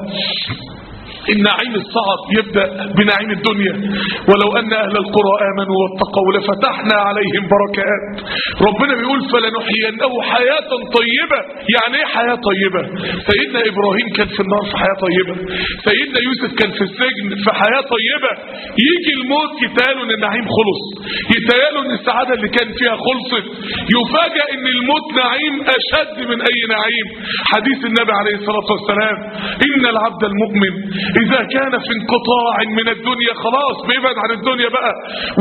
النعيم الصعب يبدأ بنعيم الدنيا. ولو أن أهل القرى آمنوا واتقوا لفتحنا عليهم بركات. ربنا بيقول فلنحيينه حياة طيبة. يعني ايه حياة طيبة؟ سيدنا إبراهيم كان في النار في حياة طيبة، سيدنا يوسف كان في السجن في حياة طيبة. يجي الموت يتقالوا ان النعيم خلص، يتقالوا ان السعادة اللي كان فيها خلصت، يفاجأ ان الموت نعيم أشد من أي نعيم. حديث النبي عليه الصلاة والسلام إن العبد المؤمن إذا كان في انقطاع من الدنيا خلاص بيبعد عن الدنيا بقى،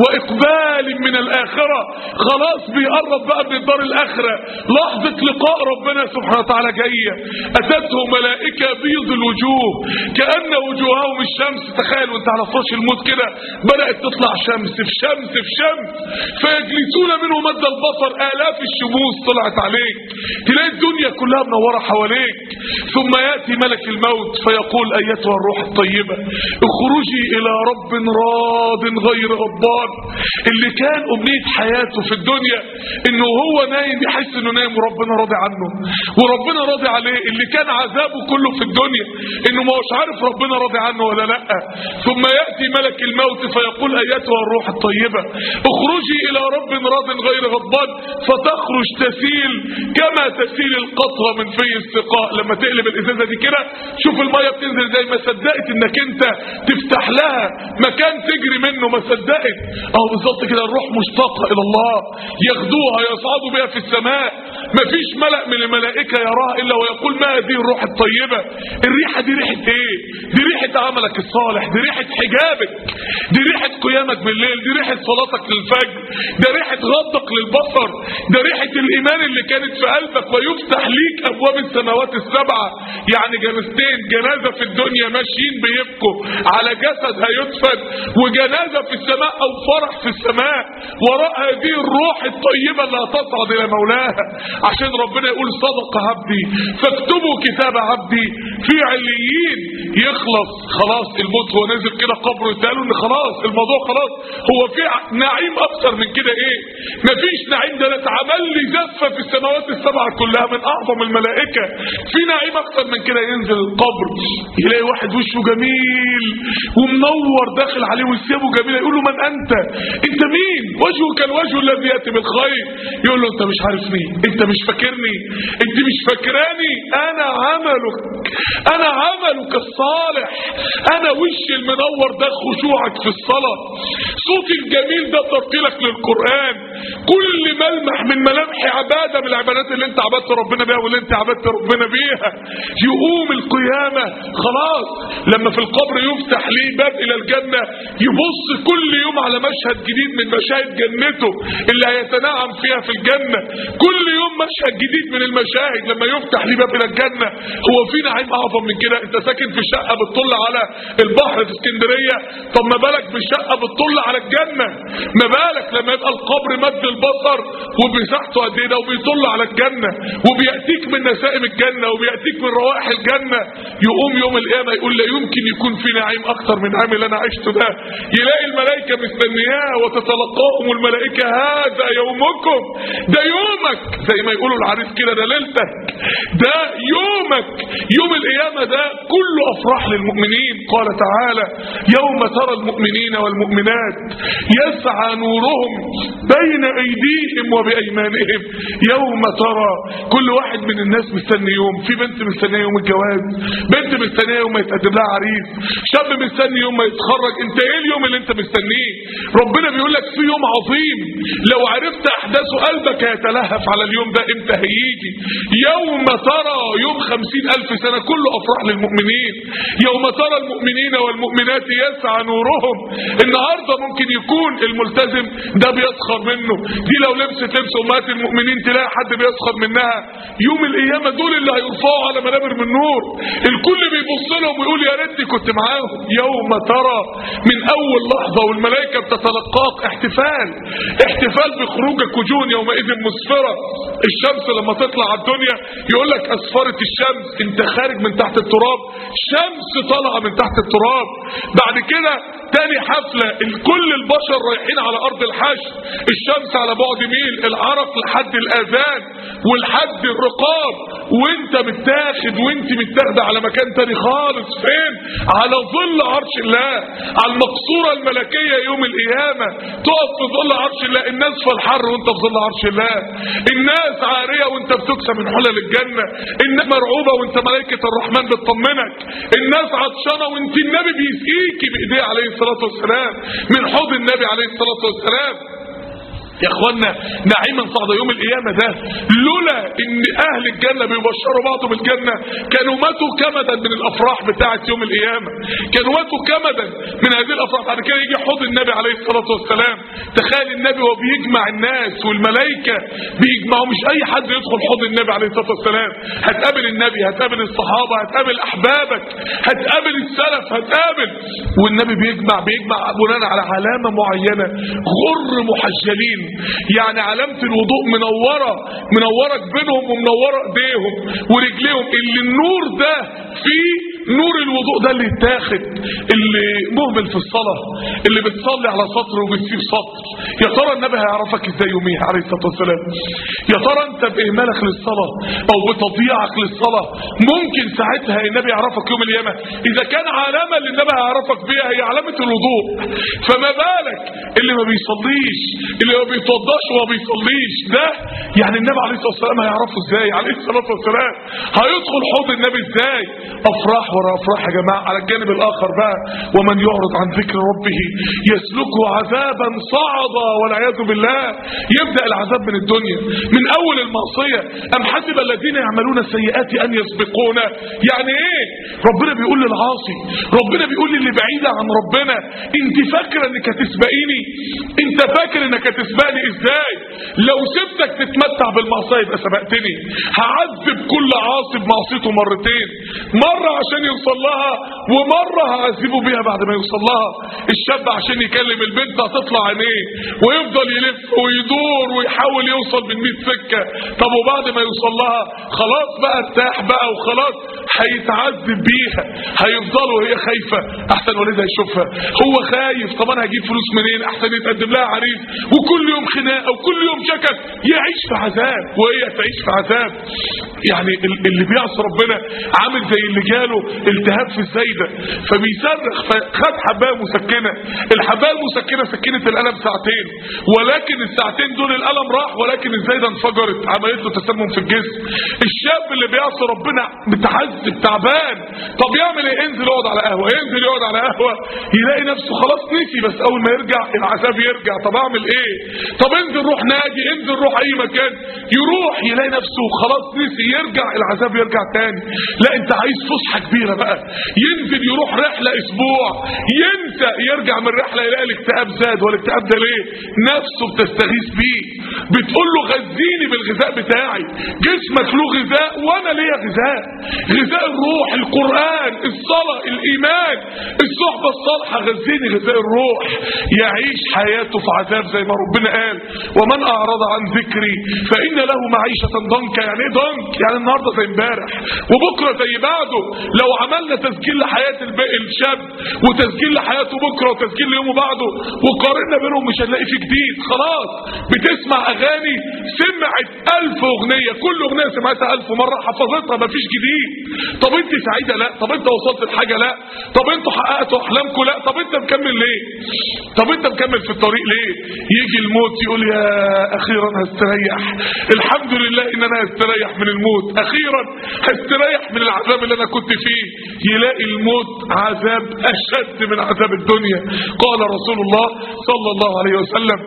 وإقبال من الآخرة خلاص بيقرب بقى من الدار الآخرة، لحظة لقاء ربنا سبحانه وتعالى جاية. أتته ملائكة بيض الوجوه كأن وجوههم الشمس. تخيل وانت على فراش الموت كده بدأت تطلع شمس في شمس في شمس، فيجلسون منه مد البصر، آلاف الشموس طلعت عليك، تلاقي الدنيا كلها منورة حواليك. ثم يأتي ملك الموت فيقول أيتها الروح الطيبة اخرجي الى رب راض غير غضبان. اللي كان امنية حياته في الدنيا انه هو نايم يحس انه نايم وربنا راضي عنه وربنا راضي عليه، اللي كان عذابه كله في الدنيا انه ما هوش عارف ربنا راضي عنه ولا لا. ثم يأتي ملك الموت فيقول ايتها الروح الطيبة اخرجي الى رب راض غير غضبان، فتخرج تسيل كما تسيل القطرة من في السقاء. لما تقلب الازازة دي كده شوف المية بتنزل زي ما صدقت انك انت تفتح لها مكان تجري منه، ما صدقت. اهو بالظبط كده الروح مشتاقه الى الله، ياخدوها يصعدوا بها في السماء، مفيش ملأ من الملائكه يراها الا ويقول ما هذه الروح الطيبه. الريحه دي ريحه ايه؟ دي ريحه عملك الصالح، دي ريحه حجابك، دي ريحه قيامك بالليل، دي ريحه صلاتك للفجر، دي ريحه غضك للبصر، دي ريحه الايمان اللي كانت في قلبك. ويفتح ليك ابواب السماوات السبعه. يعني جنازتين، جنازه في الدنيا ماشيين بيبكوا على جسد هيدفن، وجنازة في السماء او فرح في السماء وراء هذه الروح الطيبة اللي هتصعد الى مولاها. عشان ربنا يقول صدق عبدي فاكتبوا كتاب عبدي في عليين. يخلص خلاص الموت هو نازل كده قبره، يتقالوا ان خلاص الموضوع خلاص. هو في نعيم اكتر من كده ايه؟ مفيش نعيم. ده اتعمل لي زفة في السماوات السبعة كلها من اعظم الملائكة. في نعيم اكتر من كده؟ ينزل القبر يلاقي واحد وشه جميل ومنور داخل عليه وثيابه جميله، يقول له من انت؟ انت مين؟ وجهك الوجه الذي ياتي بالخير. يقول له انت مش عارفني، انت مش فاكرني، انت مش فاكراني، انا عملك، انا عملك الصالح، انا وشي المنور ده خشوعك في الصلاه، صوتي الجميل ده ترتيلك للقران، كل ملمح من ملامح عباده من العبادات اللي انت عبدت ربنا بيها واللي انت عبدت ربنا بيها. يقوم القيامه خلاص لما في القبر يفتح ليه باب الى الجنة، يبص كل يوم على مشهد جديد من مشاهد جنته اللي هيتنعم فيها في الجنة. كل يوم مشهد جديد من المشاهد لما يفتح ليه باب الى الجنة. هو في نعيم اعظم من كده؟ انت ساكن في شقة بتطل على البحر في اسكندرية، طب ما بالك بشقة بتطل على الجنة؟ ما بالك لما يبقى القبر مد البصر وبيساحته قد ايه ده وبيطل على الجنة وبيأتيك من نسائم الجنة وبيأتيك من روائح الجنة. يقوم يوم القيامة يقول لا يمكن يكون في نعيم اكتر من نعيم اللي انا عشته ده. يلاقي الملائكة مستنياه وتتلقاهم الملائكة هذا يومكم، ده يومك، زي ما يقولوا العريس كده ده ليلتك، ده يومك. يوم القيامة ده كله افراح للمؤمنين. قال تعالى يوم ترى المؤمنين والمؤمنات يسعى نورهم بين ايديهم وبايمانهم. يوم ترى كل واحد من الناس مستني يوم. في بنت مستنيه يوم الجواز، بنت مستنيه يوم ما يتقدم لها عريس، شاب مستني يوم ما يتخرج. انت ايه اليوم اللي انت مستنيه؟ ربنا بيقول لك في يوم عظيم لو عرفت احداثه قلبك هيتلهف على اليوم ده امتى هيجي. يوم ترى يوم خمسين الف سنة كله افراح للمؤمنين. يوم ترى المؤمنين والمؤمنات يسعى نورهم. النهاردة ممكن يكون الملتزم ده بيسخر بتسخر منه، دي لو لبست لبس امهات المؤمنين تلاقي حد بيسخر منها. يوم القيامه دول اللي هيرفعوا على منابر من نور، الكل بيبص لهم ويقول يا ريتني كنت معاهم. يوم ترى من اول لحظه والملائكه بتتلقاك احتفال احتفال بخروجك، وجوه يومئذ مسفره. الشمس لما تطلع على الدنيا يقول لك اسفرت الشمس، انت خارج من تحت التراب، شمس طالعه من تحت التراب. بعد كده تاني حفله كل البشر رايحين على ارض الحشر، الشمس على بعد ميل، العرق لحد الاذان والحد الرقاب، وانت متاخد وانت متاخده على مكان تاني خالص. فين؟ على ظل عرش الله، على المقصوره الملكيه. يوم القيامه تقف في ظل عرش الله، الناس في الحر وانت في ظل عرش الله، الناس عاريه وانت بتكسى من حلل الجنه، الناس مرعوبه وانت ملائكه الرحمن بتطمنك، الناس عطشانه وانت النبي بيسقيكي بايديه عليه الصلاه والسلام من حوض النبي عليه الصلاه والسلام. يا اخوانا نعيما صعد يوم القيامه ده لولا ان اهل الجنه بيبشروا بعض بالجنه كانوا ماتوا كمدا من الافراح بتاعه يوم القيامه، كانوا ماتوا كمدا من هذه الافراح. بعد كده يجي حوض النبي عليه الصلاه والسلام، تخيل النبي وهو بيجمع الناس والملائكه بيجمعوا، مش اي حد يدخل حوض النبي عليه الصلاه والسلام. هتقابل النبي، هتقابل الصحابه، هتقابل احبابك، هتقابل السلف، هتقابل والنبي بيجمع بيجمع بناء على علامه معينه، غر محجلين، يعني علامة الوضوء منورة منورة جبينهم ومنورة ايديهم ورجليهم، اللي النور ده فيه نور الوضوء ده اللي يتاخد، اللي مهمل في الصلاة، اللي بتصلي على سطر وبتسيب سطر. يا ترى النبي هيعرفك ازاي يوميها عليه الصلاة والسلام؟ يا ترى انت باهمالك للصلاة او بتضييعك للصلاة ممكن ساعتها النبي يعرفك يوم القيامة؟ اذا كان علامة اللي النبي هيعرفك بيها هي علامة الوضوء، فما بالك اللي ما بيصليش، اللي ما بيتوضاش وما بيصليش؟ ده يعني النبي عليه الصلاة والسلام هيعرفه ازاي عليه الصلاة والسلام؟ هيدخل حوض النبي ازاي؟ افراح ورا افراح يا جماعة. على الجانب الاخر بقى ومن يعرض عن ذكر ربه يسلكه عذابا صعدا والعياذ بالله. يبدأ العذاب من الدنيا من اول المعصية. ام حسب الذين يعملون السيئات ان يسبقونا، يعني ايه؟ ربنا بيقول للعاصي، ربنا بيقول للي بعيدة عن ربنا انت فاكرة انك هتسبقيني؟ انت فاكر انك هتسبقني ازاي؟ لو سبتك تتمتع بالمعصية يبقى سبقتني. هعذب كل عاصي بمعصيته مرتين، مرة عشان يوصل لها ومرة هعذبه بيها بعد ما يوصل لها. الشاب عشان يكلم البنت هتطلع عينيه ويفضل يلف ويدور ويحاول يوصل من مية سكة. طب وبعد ما يوصل لها خلاص بقى ارتاح بقى وخلاص، هيتعذب بيها، هيفضل وهي خايفة احسن والدها يشوفها، هو خايف طب انا هجيب فلوس منين احسن يتقدم لها عريس، وكل يوم خناقه وكل يوم شكل، يعيش في عذاب وهي تعيش في عذاب. يعني اللي بيعصي ربنا عامل زي اللي جاله التهاب في الزايده فبيصرخ فخد حبايه مسكنه، الحبايه المسكنه سكنت الالم ساعتين، ولكن الساعتين دول الالم راح ولكن الزايده انفجرت عملت له تسمم في الجسم. الشاب اللي بيعصي ربنا متعذب تعبان، طب يعمل ايه؟ ينزل يقعد على قهوه، ينزل يقعد على قهوه يلاقي نفسه خلاص نسي، بس اول ما يرجع العذاب يرجع. طب اعمل ايه؟ طب انزل روح نادي، انزل روح اي مكان، يروح يلاقي نفسه خلاص نسي، يرجع العذاب يرجع تاني. لا انت عايز فسحه كبيره بقى، ينزل يروح رحله اسبوع ينسى، يرجع من الرحله يلاقي الاكتئاب زاد. والاكتئاب ده ليه؟ نفسه بتستغيث بيه، بتقول له غذيني بالغذاء بتاعي، جسمك له غذاء وانا ليا غذاء، غذاء الروح، القران، الصلاه، الايمان، الصحبه الصالحه، غذيني غذاء الروح. يعيش حياته في عذاب زي ما ربنا قال ومن اعرض عن ذكري فان له معيشه ضنكا. يعني ايه ضنك؟ يعني النهارده زي امبارح وبكره زي بعده. لو عملنا تسجيل لحياه الشاب وتسجيل لحياته بكره وتسجيل ليومه بعده وقارنا بينهم مش هنلاقي فيه جديد. خلاص بتسمع اغاني سمعت ألف اغنيه، كل اغنيه سمعتها ألف مره حفظتها، مفيش جديد. طب انت سعيده؟ لا. طب انت وصلت لحاجه؟ لا. طب انتوا حققتوا احلامكم؟ لا. طب انت مكمل ليه؟ طب انت مكمل في الطريق ليه؟ يجي الموت يقول يا اخيرا هستريح، الحمد لله ان انا هستريح من الموت، اخيرا هستريح من العذاب اللي انا كنت فيه. يلاقي الموت عذاب اشد من عذاب الدنيا. قال رسول الله صلى الله عليه وسلم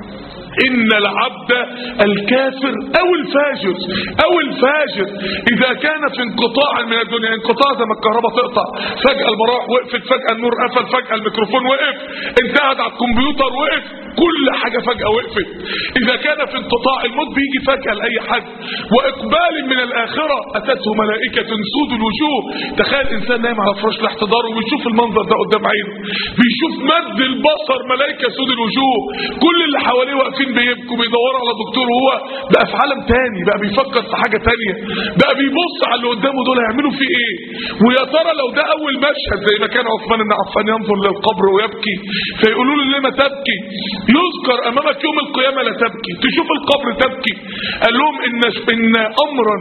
إن العبد الكافر أو الفاجر أو الفاجر إذا كان في انقطاع من الدنيا، انقطاع زي ما الكهرباء تقطع فجأة المراوح وقفت، فجأة النور قفل، فجأة الميكروفون وقف، انت قاعد على الكمبيوتر وقف، كل حاجة فجأة وقفت. إذا كان في انقطاع الموت بيجي فجأة لأي حد، وإقبال من الآخرة أتته ملائكة سود الوجوه. تخيل إنسان نايم على فراش الاحتضار وبيشوف المنظر ده قدام عينه، بيشوف مد البصر ملائكة سود الوجوه، كل اللي حواليه واقفين بيبكوا بيدوروا على دكتور، وهو بقى في عالم تاني، بقى بيفكر في حاجة تانية، بقى بيبص على اللي قدامه دول هيعملوا فيه ايه. ويا ترى لو ده اول مشهد زي ما كان عثمان بن عفان ينظر للقبر ويبكي فيقولوا له لما تبكي؟ يذكر امامك يوم القيامة لا تبكي، تشوف القبر تبكي. قال لهم ان ان امرا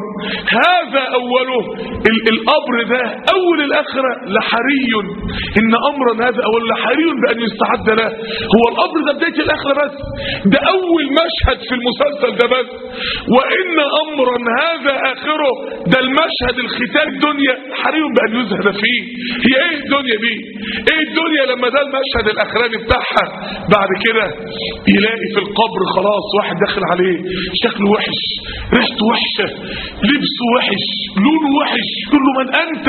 هذا اوله، القبر ده اول الاخرة لحري، ان امرا هذا اوله لحري بان يستعد له. هو القبر ده بداية الاخرة بس، ده اول مشهد في المسلسل ده بس. وان امرا هذا اخره، ده المشهد الختام الدنيا حري بان يزهد فيه. هي ايه الدنيا دي؟ ايه الدنيا لما ده المشهد الاخراني بتاعها؟ بعد كده يلاقي في القبر خلاص واحد داخل عليه شكله وحش، ريحته وحشه، لبسه وحش، لونه وحش. يقول له من انت؟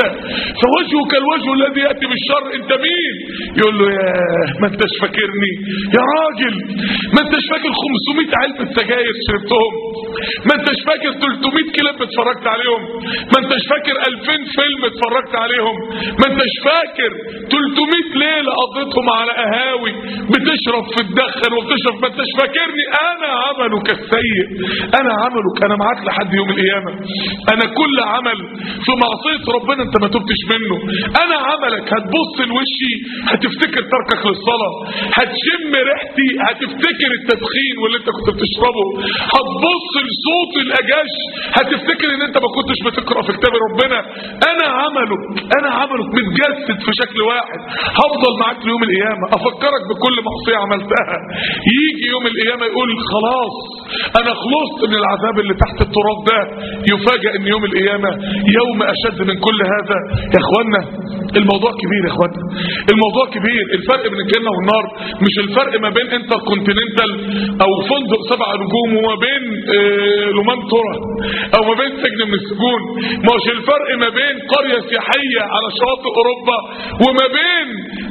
فوجهك الوجه الذي ياتي بالشر، انت مين؟ يقول له يا ما انتش فاكرني يا راجل، ما انتش فاكر خمسمائة علبة سجاير شربتهم، ما انتش فاكر ثلاثمائة كليب اتفرجت عليهم، ما انتش فاكر ألفين فيلم اتفرجت عليهم، ما انتش فاكر ثلاثمائة ليلة قضيتهم على قهاوي بتشرب في الدخن وبتشرب، ما انتش فاكرني. انا عملك السيء، انا عملك، انا معاك لحد يوم القيامة. انا كل عمل في معصية ربنا انت ما تبتش منه، انا عملك. هتبص لوشي هتفتكر تركك للصلاة، هتشم ريحتي هتفتكر التدخين واللي انت كنت بتشربه، هتبص لصوت الاجاش هتفتكر ان انت ما كنتش بتقرأ في كتاب ربنا. انا عملك، انا عملك متجسد في شكل واحد، هفضل معاك ليوم القيامة، افكرك بكل معصية عملتها. يجي يوم القيامة يقول خلاص انا خلصت من العذاب اللي تحت التراب ده، يفاجأ ان يوم القيامة يوم اشد من كل هذا. يا اخوانا الموضوع كبير، يا اخوانا الموضوع كبير. الفرق بين الجنة والنار مش الفرق ما بين انتر كونتيننتال او فندق سبع نجوم وما بين اه لومان تورا او ما بين سجن من السجون، مش الفرق ما بين قرية سياحية على شواطئ اوروبا وما بين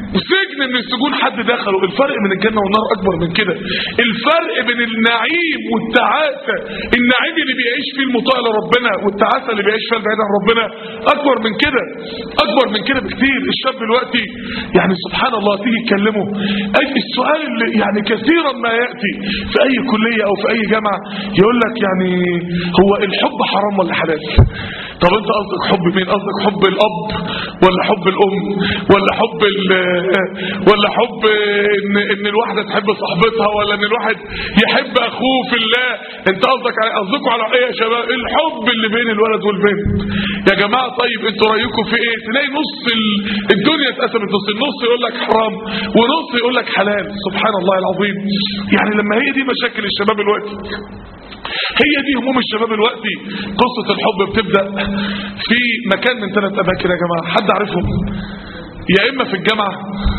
سجن من السجون حد دخله. الفرق بين الجنة والنار اكبر من كده. الفرق بين النعيم والتعاسة، النعيم اللي بيعيش فيه المطاع لربنا والتعاسة اللي بيعيش فيها البعيد عن ربنا اكبر من كده، اكبر من كده بكتير. الشاب دلوقتي يعني سبحان الله تيجي تكلمه اي السؤال اللي يعني كثيرا ما ياتي في اي كليه او في اي جامعه، يقول لك يعني هو الحب حرام ولا حلال؟ طب انت قصدك حب مين؟ قصدك حب الاب ولا حب الام ولا حب ولا حب ان ان الواحده تحب صاحبتها ولا ان الواحد يحب اخوه في الله؟ انت قصدك على قصدكم على ايه يا شباب؟ الحب اللي بين الولد والبنت يا جماعه. طيب انتوا رايكم في ايه؟ تلاقي نص الدنيا اتقسمت نص، النص يقول لك حرام ونص يقول لك حلال. سبحان الله العظيم. يعني لما هي دي مشاكل الشباب الوقتي، هي دي هموم الشباب الوقتي. قصة الحب بتبدأ في مكان من ثلاث أماكن يا جماعة، حد عارفهم؟ يا إما في الجامعة،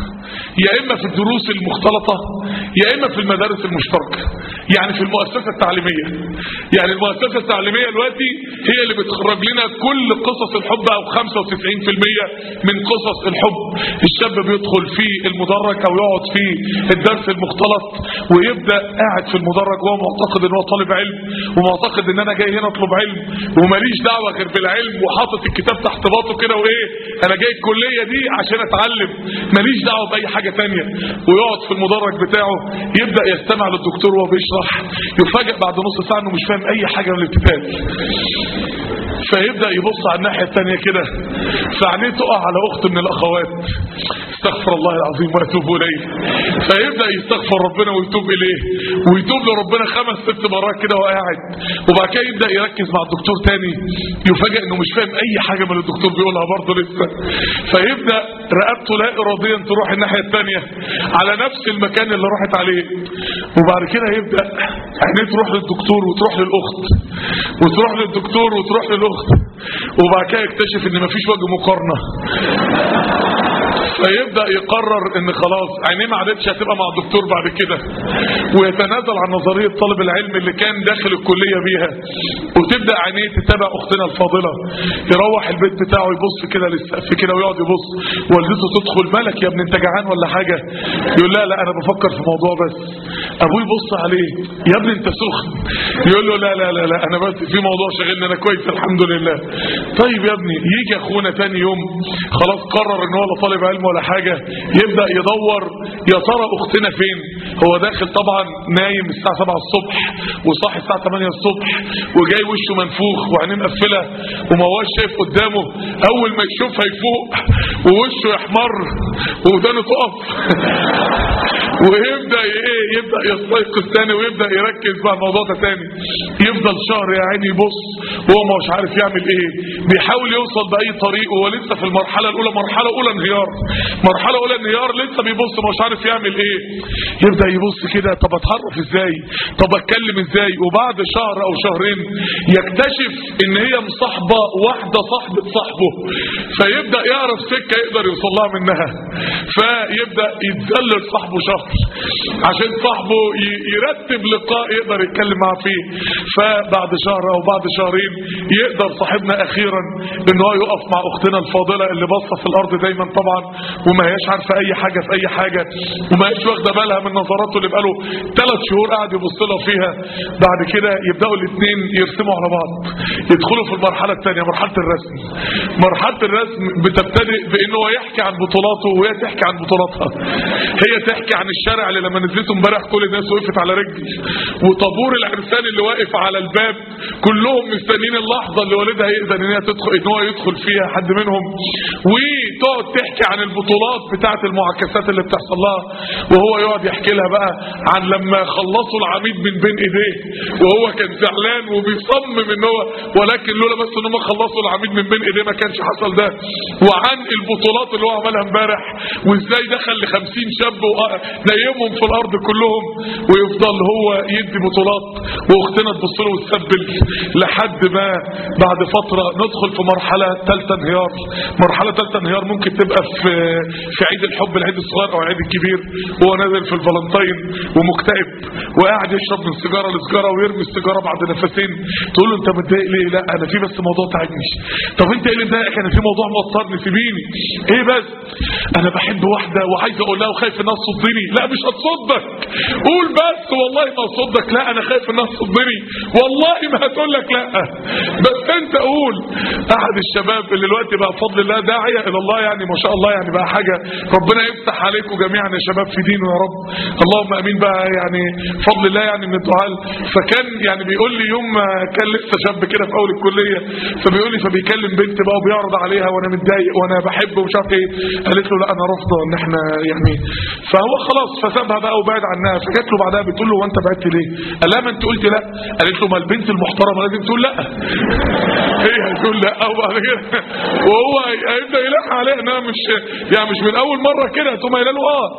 يا إما في الدروس المختلطة، يا إما في المدارس المشتركة، يعني في المؤسسة التعليمية. يعني المؤسسة التعليمية دلوقتي هي اللي بتخرج لنا كل قصص الحب أو خمسة وتسعين بالمئة من قصص الحب. الشاب بيدخل في المدرج أو يقعد في الدرس المختلط ويبدأ قاعد في المدرج وهو معتقد إن هو طالب علم، ومعتقد إن أنا جاي هنا أطلب علم وماليش دعوة غير بالعلم، وحاطط الكتاب تحت باطه كده وإيه أنا جاي الكلية دي عشان أتعلم، ماليش دعوة بأي حاجة تانية. ويقعد في المدرج بتاعه يبدأ يستمع للدكتور وهو بيشرح، يفاجئ بعد نص ساعة انه مش فاهم اي حاجة من الكتاب، فيبدأ يبص على الناحية التانية كده، فعينيه تقع على اخت من الاخوات، استغفر الله العظيم واتوب اليه، فيبدأ يستغفر ربنا ويتوب اليه ويتوب لربنا خمس ست مرات كده وقاعد. وبعد كده يبدأ يركز مع الدكتور تاني، يفاجئ انه مش فاهم اي حاجة من الدكتور بيقولها برضه لسه، فيبدأ رقبته لا اراديا تروح الناحية التانية على نفس المكان اللي راحت عليه. وبعد كده يبدأ عينيه تروح للدكتور وتروح للاخت وتروح للدكتور وتروح للاخت، وبعد كده يكتشف ان مفيش وجه مقارنة، فيبدأ يقرر ان خلاص عينيه ما عادتش هتبقى مع الدكتور بعد كده، ويتنازل عن نظرية طالب العلم اللي كان داخل الكلية بيها، وتبدأ عينيه تتابع اختنا الفاضلة. يروح البيت بتاعه يبص كده للسقف كده ويقعد يبص، والدته تدخل مالك يا ابن انت جعان ولا حاجة؟ يقول لا لا انا بفكر في موضوع بس، ابوه يبص عليه يا ابني انت سخن، يقول له لا لا لا لا انا بس في موضوع شغلني انا كويس الحمد لله. طيب يا ابني. يجي اخونا تاني يوم خلاص قرر ان هو لا طالب علم ولا حاجه، يبدا يدور يا ترى اختنا فين. هو داخل طبعا نايم الساعه سبعة الصبح وصاحي الساعه ثمانية الصبح وجاي وشه منفوخ وعينيه مقفله وما هوش شايف قدامه. اول ما يشوفها يفوق ووشه يحمر ودانه تقف ويبدا ايه يبدا يستيقظ تاني ويبدا يركز مع الموضوع ده تاني. يفضل شهر يا عيني يبص وهو مش عارف يعمل ايه، بيحاول يوصل باي طريق وهو لسه في المرحله الاولى، مرحله اولى انهيار، مرحله اولى انهيار لسه بيبص مش عارف يعمل ايه. يبدا يبص كده طب اتصرف ازاي، طب اتكلم ازاي. وبعد شهر او شهرين يكتشف ان هي مصاحبه واحده صاحبه صاحبه، فيبدا يعرف سكه يقدر يوصل لها منها، فيبدا يتذلل صاحبه شهر عشان صاحبه يرتب لقاء يقدر يتكلم معاه فيه. فبعد شهر او بعد شهرين يقدر صاحبنا اخيرا ان هو يقف مع اختنا الفاضله اللي باصه في الارض دايما طبعا وما هياش عارفه اي حاجه في اي حاجه وما هياش واخده بالها من نظراته اللي بقاله ثلاث شهور قاعد يبص لها فيها. بعد كده يبداوا الاثنين يرسموا على بعض، يدخلوا في المرحله الثانيه مرحله الرسم. مرحله الرسم بتبتدئ بان هو يحكي عن بطولاته وهي تحكي عن بطولاتها. هي تحكي عن الشارع اللي لما نزلته امبارح كل الناس وقفت على رجلي، وطابور العرسان اللي واقف على الباب كلهم مستنيين اللحظه اللي والدها يقدر ان هي تدخل ان هو يدخل فيها حد منهم. وتقعد تحكي عن البطولات بتاعه المعاكسات اللي بتحصل لها، وهو يقعد يحكي لها بقى عن لما خلصوا العميد من بين ايديه وهو كان زعلان وبيصمم ان هو ولكن لولا بس ان هم خلصوا العميد من بين ايديه ما كانش حصل ده. وعن البطولات اللي هو عملها امبارح وازاي دخل ل خمسين شاب ونيمهم في الارض كلهم، ويفضل هو يدي بطولات واختنا تبص له وتسبل لحد ما بعد فتره ندخل في مرحله ثالثه انهيار. مرحله ثالثه انهيار ممكن تبقى في في عيد الحب العيد الصغير او العيد الكبير، وهو نازل في الفالنتين ومكتئب وقاعد يشرب من سيجاره لسيجاره ويرمي السيجاره بعد نفسين. تقول له انت متضايق ليه؟ لا انا في بس موضوع تعبني. طب انت ايه اللي مضايقك؟ انا في موضوع موترني سيبيني. ايه بس؟ انا بحب واحده وعايز اقول لها وخايف انها تصدني. لا مش هتصدك، قول بس والله ما هتصدك. لا انا خايف انها تصدني والله ما هتقول لك لا بس انت قول. احد الشباب اللي دلوقتي بقى بفضل الله داعيه الى الله يعني ما شاء الله يعني بقى حاجه ربنا يفتح عليكم جميعا يا شباب في دينه يا رب اللهم امين بقى يعني فضل الله يعني من الدعاء. فكان يعني بيقول لي يوم ما كان لسه شاب كده في اول الكليه فبيقول لي فبيكلم بنت بقى وبيعرض عليها وانا متضايق وانا بحب ومش عارف ايه. قالت له لا انا رافضه ان احنا يعني فهو خلاص فسابها بقى وبعد عنها. فجت له بعدها بتقول له وانت بعدت ليه؟ قال لها ما انت قلت لا. قالت له ما البنت المحترمه لازم تقول لا. هي هتقول لا وبعد كده وهو هيبدا يلح عليها انها مش يعني مش من اول مره كده ثم قال له اه.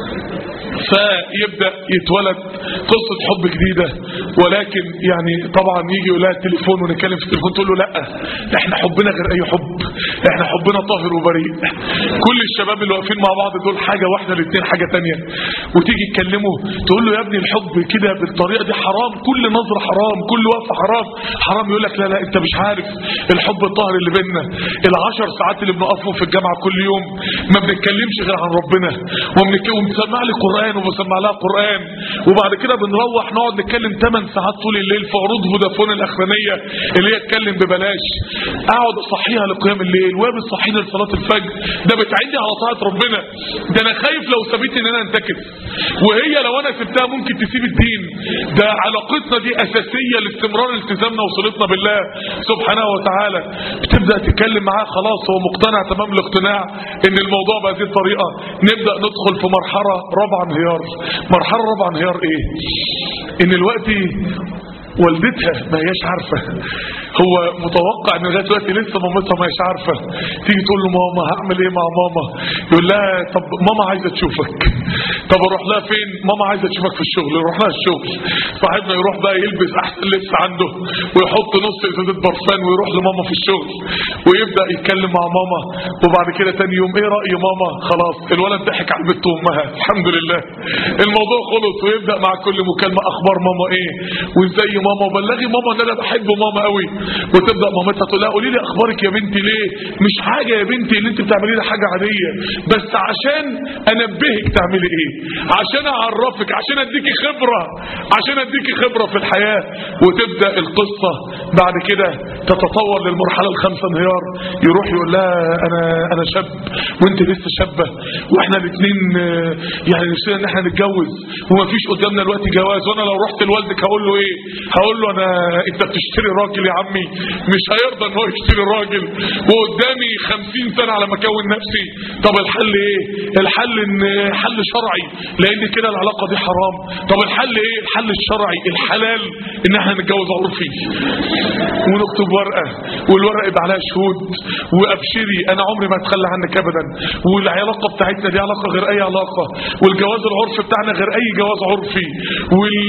فيبدا يتولد قصه حب جديده ولكن يعني طبعا يجي يقول لها التليفون ونتكلم في التليفون تقول له لا احنا حبنا غير اي حب، احنا حبنا طاهر وبريء. كل الشباب اللي واقفين مع بعض دول حاجه واحده الاثنين حاجه ثانيه. وتيجي تكلمه تقول له يا ابني الحب كده بالطريقه دي حرام، كل نظره حرام، كل وقفه حرام حرام. يقول لك لا لا انت مش عارف الحب الطاهر اللي بيننا العشر ساعات اللي بنقفهم في الجامعه كل يوم ما بنتكلمش غير عن ربنا وبنسمع لي قران وبسمع لها قران وبعد كده بنروح نقعد نتكلم ثمان ساعات طول الليل في عروض فودافون الاخرانيه اللي هي اتكلم ببلاش. اقعد اصحيها لقيام الليل وهي بتصحيني لصلاه الفجر. ده بتعيني على طاعه ربنا. ده انا خايف لو سابتني ان انا انتكس وهي لو انا سبتها ممكن تسيب الدين. ده علاقتنا دي اساسيه لاستمرار التزامنا وصلتنا بالله سبحانه وتعالى. بتبدا تتكلم معاه خلاص هو مقتنع تمام الاقتناع ان الموضوع بهذه الطريقه. نبدا ندخل في مرحله رابعه انهيار. مرحله رابعه انهيار ايه؟ ان الوقت والدتها ما هياش عارفه. هو متوقع ان لغايه دلوقتي لسه مامتها ما هيش عارفه. تيجي تقول له ماما هعمل ايه مع ماما؟ يقول لها طب ماما عايزه تشوفك. طب اروح لها فين؟ ماما عايزه تشوفك في الشغل. يروح لها الشغل. صاحبنا يروح بقى يلبس احسن لبس عنده ويحط نص ازازه برفان ويروح لماما في الشغل ويبدا يتكلم مع ماما. وبعد كده تاني يوم ايه راي ماما؟ خلاص الولد ضحك على البت وامها الحمد لله الموضوع خلص. ويبدا مع كل مكالمه اخبار ماما ايه وازاي ماما وبلغي ماما ان انا بحب ماما قوي وتبدا مامتها تقول لها قولي لي اخبارك يا بنتي ليه؟ مش حاجه يا بنتي اللي انت بتعمليه ده حاجه عاديه، بس عشان انبهك تعملي ايه، عشان اعرفك، عشان اديكي خبره، عشان اديكي خبره في الحياه. وتبدا القصه بعد كده تتطور للمرحله الخامسه انهيار. يروح يقول لها انا انا شاب وانت لسه شابه، واحنا الاثنين يعني نفسنا ان احنا نتجوز ومفيش قدامنا دلوقتي جواز، وانا لو رحت لوالدك هقول له ايه؟ هقول له انا انت بتشتري راجل يا عمي، مش هيرضى ان هو يشتري راجل، وقدامي خمسين سنه على ما اكون نفسي. طب الحل ايه؟ الحل ان حل شرعي، لان كده العلاقه دي حرام. طب الحل ايه؟ الحل الشرعي الحلال ان احنا نتجوز عرفي ونكتب ورقه، والورقه يبقى عليها شهود، وابشري انا عمري ما اتخلى عنك ابدا، والعلاقه بتاعتنا دي علاقه غير اي علاقه، والجواز العرفي بتاعنا غير اي جواز عرفي، وال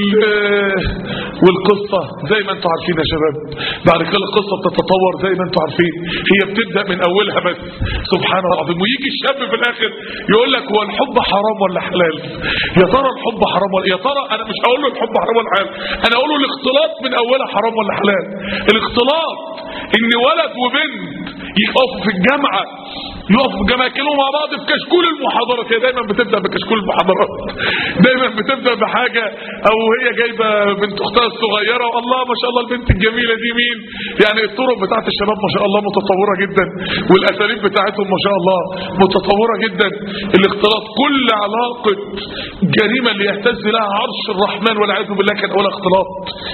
والقصه زي ما انتم عارفين يا شباب. بعد كده القصه بتتطور زي ما انتم عارفين، هي بتبدا من اولها بس سبحان الله العظيم. ويجي الشاب في الاخر يقول لك هو الحب حرام ولا حلال؟ يا ترى الحب حرام ولا يا ترى انا مش هقول له الحب حرام ولا حلال، انا اقول له الاختلاط من اولها حرام ولا حلال. الاختلاط ان ولد وبنت يقفوا في الجامعه، يقفوا في الجامعه يتكلموا مع بعض في كشكول المحاضرات. هي دايما بتبدا بكشكول المحاضرات، دايما بتبدا بحاجه، او هي جايبه بنت اختها الصغيره والله ما شاء الله البنت الجميله دي مين. يعني الطرق بتاعت الشباب ما شاء الله متطوره جدا، والاساليب بتاعتهم ما شاء الله متطوره جدا. الاختلاط كل علاقه جريمه اللي يهتز لها عرش الرحمن والعياذ بالله كان اولها اختلاط.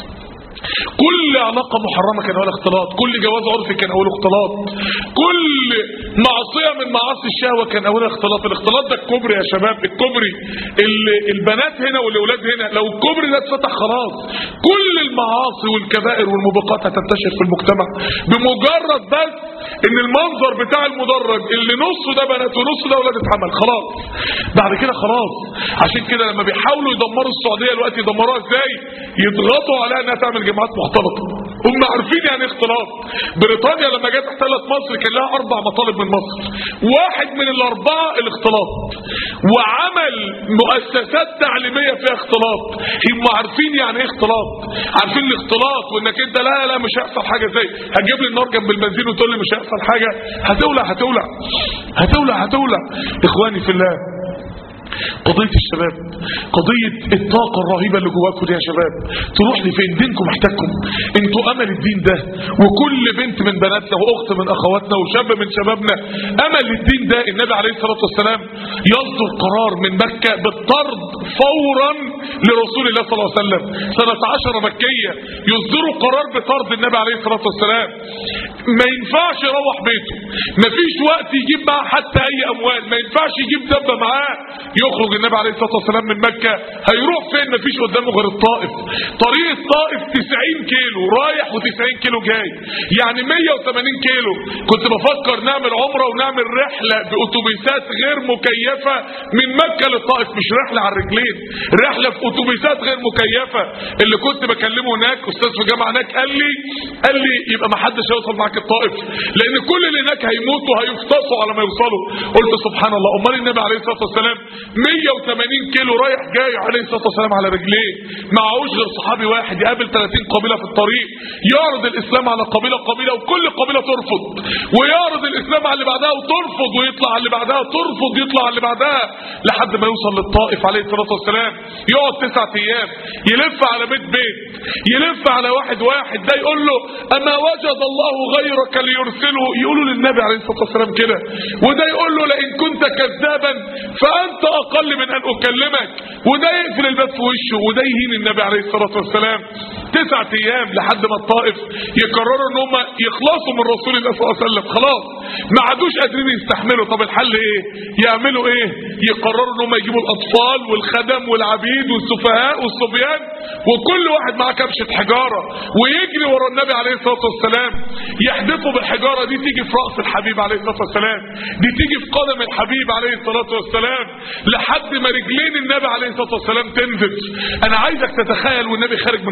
كل علاقة محرمة كان أول اختلاط، كل جواز عرفي كان أول اختلاط، كل معصية من معاصي الشهوة كان أول اختلاط. الاختلاط ده الكبري يا شباب، الكبري. البنات هنا والأولاد هنا لو الكبري ده اتفتح خلاص كل المعاصي والكبائر والموبقات هتنتشر في المجتمع بمجرد بس ان المنظر بتاع المدرج اللي نصه ده بنات ونصه ده اولاد اتعمل خلاص. بعد كده خلاص. عشان كده لما بيحاولوا يدمروا السعوديه دلوقتي يدمروها ازاي؟ يضغطوا عليها انها تعمل جماعات مختلطه. هم عارفين يعني اختلاط. بريطانيا لما جت احتلت مصر كان لها اربع مطالب من مصر، واحد من الاربعه الاختلاط، وعمل مؤسسات تعليميه فيها اختلاط. هم عارفين يعني ايه اختلاط، عارفين الاختلاط، وانك انت لا لا مش هيحصل حاجه زي هتجيب لي النار جنب البنزين وتقول لي مش هيحصل حاجه، هتولع هتولع هتولع هتولع. اخواني في الله، قضية الشباب، قضية الطاقة الرهيبة اللي جواكم دي يا شباب تروح لفين؟ دينكم محتاجكم، انتوا امل الدين ده، وكل بنت من بناتنا واخت من اخواتنا وشاب من شبابنا امل الدين ده. النبي عليه الصلاة والسلام يصدر قرار من مكة بالطرد فورا لرسول الله صلى الله عليه وسلم سنة عشرة مكية، يصدروا قرار بطرد النبي عليه الصلاة والسلام. ما ينفعش يروح بيته، ما فيش وقت يجيب معاه حتى اي اموال، ما ينفعش يجيب دبة معاه. يخرج النبي عليه الصلاة والسلام من مكة، هيروح فين؟ مفيش قدامه غير الطائف. طريق الطائف تسعين كيلو رايح وتسعين كيلو جاي، يعني مية وتمانين كيلو. كنت بفكر نعمل عمرة ونعمل رحلة بأتوبيسات غير مكيفة من مكة للطائف، مش رحلة على الرجلين، رحلة في أتوبيسات غير مكيفة. اللي كنت بكلمه هناك أستاذ في جامعة هناك قال لي قال لي يبقى ما حدش هيوصل معاك الطائف، لأن كل اللي هناك هيموتوا هيفتصوا على ما يوصلوا. قلت سبحان الله، أمال النبي عليه الصلاة والسلام مية وتمانين كيلو رايح جاي عليه الصلاة والسلام على رجليه، معهوش غير صحابي واحد، يقابل ثلاثين قبيلة في الطريق، يعرض الإسلام على قبيلة قبيلة وكل قبيلة ترفض، ويعرض الإسلام على اللي بعدها وترفض، ويطلع على اللي بعدها ترفض، يطلع على اللي بعدها، لحد ما يوصل للطائف عليه الصلاة والسلام. يقعد تسعة أيام يلف على بيت بيت، يلف على واحد واحد، ده يقول له أما وجد الله غيرك ليرسله، يقولوا للنبي عليه الصلاة والسلام كده، وده يقول له لئن كنت كذابا فأنت أقل من أن أكلمك، وده يقفل الباب في وشه، وده يهين النبي عليه الصلاة والسلام. تسعة أيام لحد ما الطائف يقرروا ان هم يخلصوا من رسول الله صلى الله عليه وسلم، خلاص ما عادوش قادرين يستحملوا. طب الحل ايه؟ يعملوا ايه؟ يقرروا ان هم يجيبوا الاطفال والخدم والعبيد والسفهاء والصبيان وكل واحد معاه كبشة حجارة ويجري ورا النبي عليه الصلاة والسلام، يحدفوا بالحجارة دي تيجي في رأس الحبيب عليه الصلاة والسلام، دي تيجي في قدم الحبيب عليه الصلاة والسلام، لحد ما رجلين النبي عليه الصلاة والسلام تنزل. انا عايزك تتخيل والنبي خارج من الطائف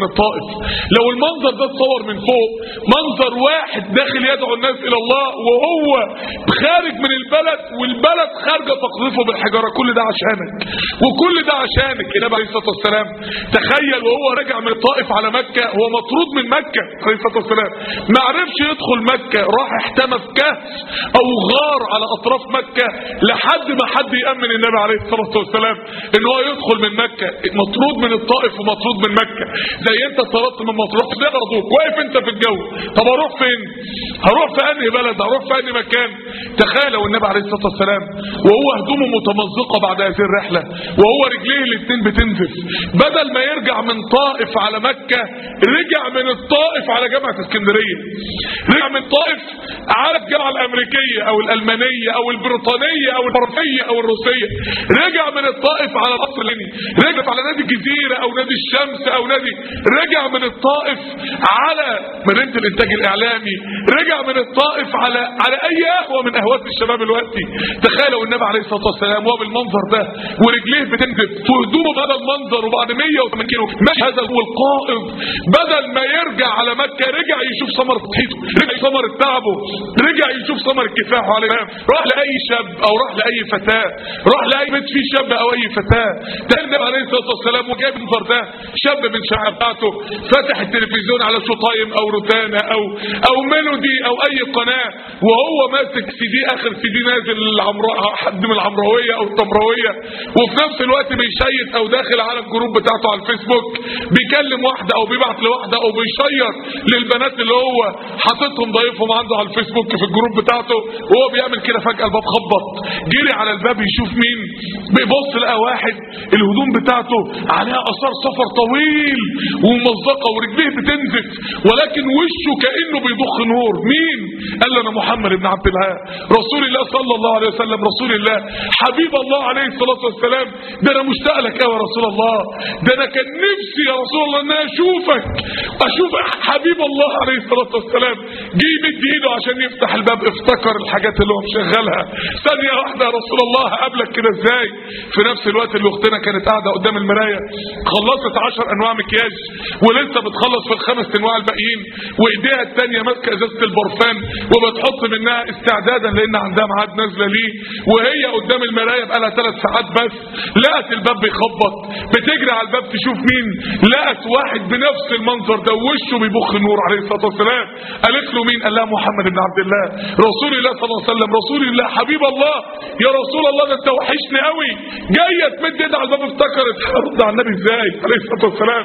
لو المنظر ده اتصور من فوق، منظر واحد داخل يدعو الناس الى الله وهو خارج من البلد والبلد خارجه تقذفه بالحجاره، كل ده عشانك وكل ده عشانك. النبي عليه الصلاه والسلام تخيل وهو راجع من الطائف على مكه، هو مطرود من مكه عليه الصلاه والسلام، ما عرفش يدخل مكه، راح احتمى في كهف او غار على اطراف مكه لحد ما حد يامن النبي عليه الصلاه والسلام ان هو يدخل من مكه. مطرود من الطائف ومطرود من مكه، زي انت طردت من مطروح بيغرضوك، واقف انت في الجو، طب اروح فين؟ هروح في انهي بلد؟ هروح في انهي مكان؟ تخيلوا النبي عليه الصلاه والسلام وهو هدومه متمزقه بعد هذه الرحله، وهو رجليه الاثنين بتنزف، بدل ما يرجع من طائف على مكه رجع من الطائف على جامعه اسكندريه، رجع من طائف على الجامعه الامريكيه او الالمانيه او البريطانيه او الفرنسيه او الروسيه، رجع من الطائف على القصر العيني، رجع على نادي الجزيره او نادي الشمس او نادي، رجع من الطائف على مدينه الانتاج الاعلامي، رجع من الطائف على على اي قهوه من قهوات الشباب الوقتي. تخيلوا النبي عليه الصلاه والسلام وهو بالمنظر ده ورجليه بتنزف وهدومه بهذا المنظر وبعد مية وثمانين كيلو مش هذا هو القائد، بدل ما يرجع على مكه رجع يشوف ثمر تضحيته، رجع ثمر تعبه، رجع يشوف ثمر كفاحه عليه، راح لاي شاب او راح لاي فتاه، راح لاي بيت فيه شاب او اي فتاه. ده النبي عليه الصلاه والسلام وجايب المنظر ده، شاب من شعب بتاعته فتح التلفزيون على شطايم او روتانا او او ميلودي او اي قناه وهو ماسك سي دي، اخر سي دي نازل العمراء حد من العمراويه او التمراويه، وفي نفس الوقت بيشيت او داخل على الجروب بتاعته على الفيسبوك بيكلم واحده او بيبعت لواحده او بيشير للبنات اللي هو حاططهم ضايفهم عنده على الفيسبوك في الجروب بتاعته، وهو بيعمل كده فجاه الباب خبط، جري على الباب يشوف مين، بيبص لقى واحد الهدوم بتاعته عليها اثار سفر طويل وممزقه ورجليه بتنزف ولكن وشه كانه بيضخ نور. مين؟ قال له انا محمد بن عبد الله رسول الله صلى الله عليه وسلم، رسول الله حبيب الله عليه الصلاه والسلام، ده انا مشتاق لك يا رسول الله، ده انا كان نفسي يا رسول الله ان انا اشوفك اشوف حبيب الله عليه الصلاه والسلام. جه يمد ايده عشان يفتح الباب، افتكر الحاجات اللي هو مشغلها، ثانيه واحده يا رسول الله هقابلك كده ازاي؟ في نفس الوقت اللي اختنا كانت قاعده قدام المرايه خلصت عشر انواع مكياج ولسه بتخلص في الخمس انواع الباقيين، وايديها الثانيه ماسكه ازازه البرفان وبتحط منها استعدادا لان عندها ميعاد نازله ليه، وهي قدام المرايه بقالها ثلاث ساعات بس لقت الباب بيخبط، بتجري على الباب تشوف مين، لقت واحد بنفس المنظر ده وشه بيبخ نور عليه الصلاه والسلام. قالت له مين؟ قال لها محمد بن عبد الله رسول الله صلى الله عليه وسلم، رسول الله حبيب الله، يا رسول الله ده انت وحشني قوي. جايه تمد ايدها على الباب افتكرت ارد على النبي ازاي عليه الصلاه والسلام،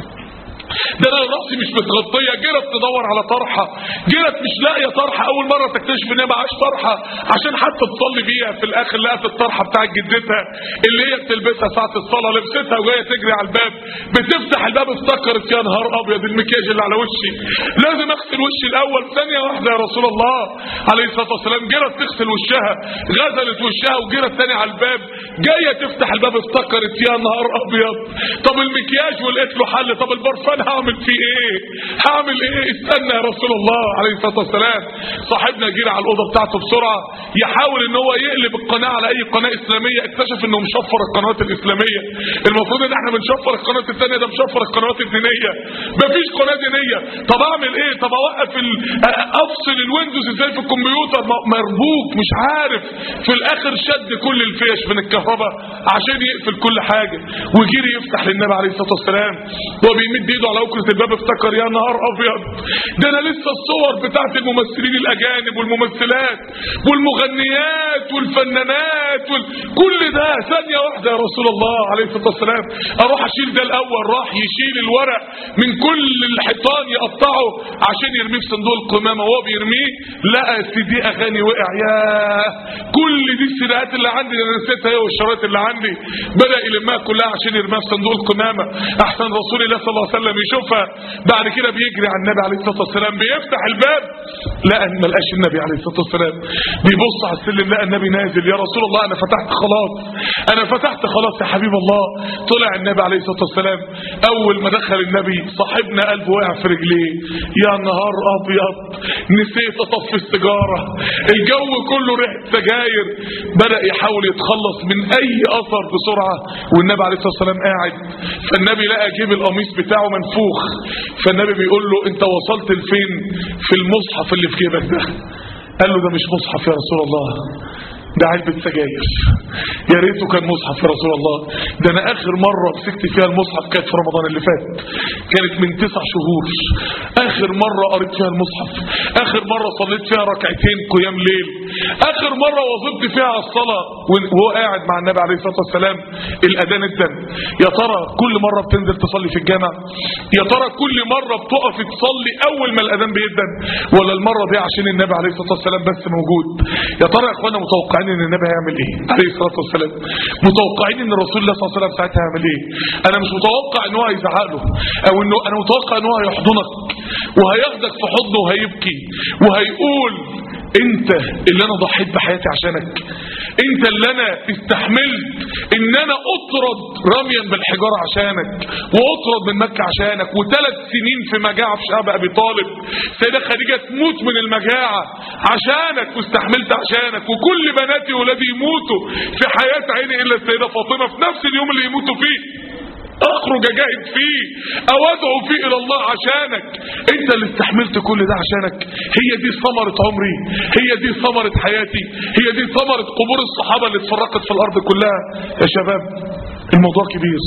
ده انا راسي مش متغطيه، جرت تدور على طرحه، جرت مش لاقيه طرحه، اول مره تكتشف ان هي معاش طرحه عشان حتى تصلي بيها، في الاخر لقت الطرحه بتاعت جدتها اللي هي بتلبسها ساعه الصلاه، لبستها وجايه تجري على الباب، بتفتح الباب افتكرت يا نهار ابيض المكياج اللي على وشي، لازم اغسل وشي الاول. ثانيه واحده يا رسول الله عليه الصلاه والسلام، جرت تغسل وشها، غسلت وشها وجرت ثاني على الباب، جايه تفتح الباب افتكرت يا نهار ابيض طب المكياج ولقيت له حل، طب البرفان هعمل فيه ايه؟ هعمل ايه؟ استنى يا رسول الله عليه الصلاه والسلام. صاحبنا جري على الاوضه بتاعته بسرعه يحاول ان هو يقلب القناه على اي قناه اسلاميه، اكتشف انه مشفر القنوات الاسلاميه، المفروض ان احنا بنشفر القناه الثانيه، ده مشفر القنوات الدينيه، مفيش قناه دينيه. طب اعمل ايه؟ طب اوقف ال... افصل الويندوز ازاي في الكمبيوتر؟ مربوك مش عارف. في الاخر شد كل الفيش من الكهرباء عشان يقفل كل حاجه، وجري يفتح للنبي عليه الصلاه والسلام وبيمد ايده على أكرة الباب افتكر يا نهار ابيض ده انا لسه الصور بتاعت الممثلين الاجانب والممثلات والمغنيات والفنانات وال... كل ده ثانيه واحده يا رسول الله عليه الصلاه والسلام اروح اشيل ده الاول. راح يشيل الورق من كل الحيطان يقطعه عشان يرميه في صندوق القمامه، وهو بيرميه لقى سي دي اغاني وقع، ياه كل دي السيديهات اللي عندي انا نسيتها هي والشرايط اللي عندي، بدا يلمها كلها عشان يرميها في صندوق القمامه. احسن رسول الله صلى الله عليه وسلم يشوفها، بعد كده بيجري على النبي عليه الصلاه والسلام، بيفتح الباب لقى ما لقاش النبي عليه الصلاه والسلام، بيبص على السلم لقى النبي نازل، يا رسول الله انا فتحت خلاص انا فتحت خلاص يا حبيب الله. طلع النبي عليه الصلاه والسلام، اول ما دخل النبي صاحبنا قلبه وقع في رجليه، يا نهار ابيض نسيت اطفي السيجاره، الجو كله ريحه سجاير، بدا يحاول يتخلص من اي اثر بسرعه والنبي عليه الصلاه والسلام قاعد. فالنبي لقى جيب القميص بتاعه منفوخ شيوخ، فالنبي بيقول له انت وصلت لفين في المصحف اللي في جيبك ده؟ قال له ده مش مصحف يا رسول الله، ده علبة سجاير. يا ريته كان مصحف يا رسول الله، ده انا اخر مرة مسكت فيها المصحف كانت في رمضان اللي فات، كانت من تسع شهور اخر مرة قريت فيها المصحف، اخر مرة صليت فيها ركعتين قيام ليل، اخر مرة وظبت فيها على الصلاة وهو قاعد مع النبي عليه الصلاة والسلام الاذان الدم. يا ترى كل مرة بتنزل تصلي في الجامع؟ يا ترى كل مرة بتقف تصلي اول ما الاذان بيدن؟ ولا المرة دي عشان النبي عليه الصلاة والسلام بس موجود؟ يا ترى يا اخوانا متوقعين ان النبي هيعمل ايه عليه الصلاه والسلام؟ متوقعين ان رسول الله صلى الله عليه وسلم ساعتها هيعمل ايه؟ انا مش متوقع ان هو هيزعق له، او انه انا متوقع ان هو هيحضنك وهياخدك في حضنه وهيبكي وهيقول انت اللي انا ضحيت بحياتي عشانك، انت اللي انا استحملت ان انا اطرد رميا بالحجاره عشانك، واطرد من مكه عشانك، وثلاث سنين في مجاعه في شعب ابي طالب، سيده خديجه تموت من المجاعه عشانك واستحملت عشانك، وكل بناتي وولادي يموتوا في حياه عيني الا السيده فاطمه في نفس اليوم اللي يموتوا فيه اخرج اجاهد فيه او ادعو فيه الى الله عشانك، انت اللي استحملت كل ده عشانك. هي دي ثمرة عمري، هي دي ثمرة حياتي، هي دي ثمرة قبور الصحابة اللي اتفرقت في الارض كلها. يا شباب الموضوع كبير،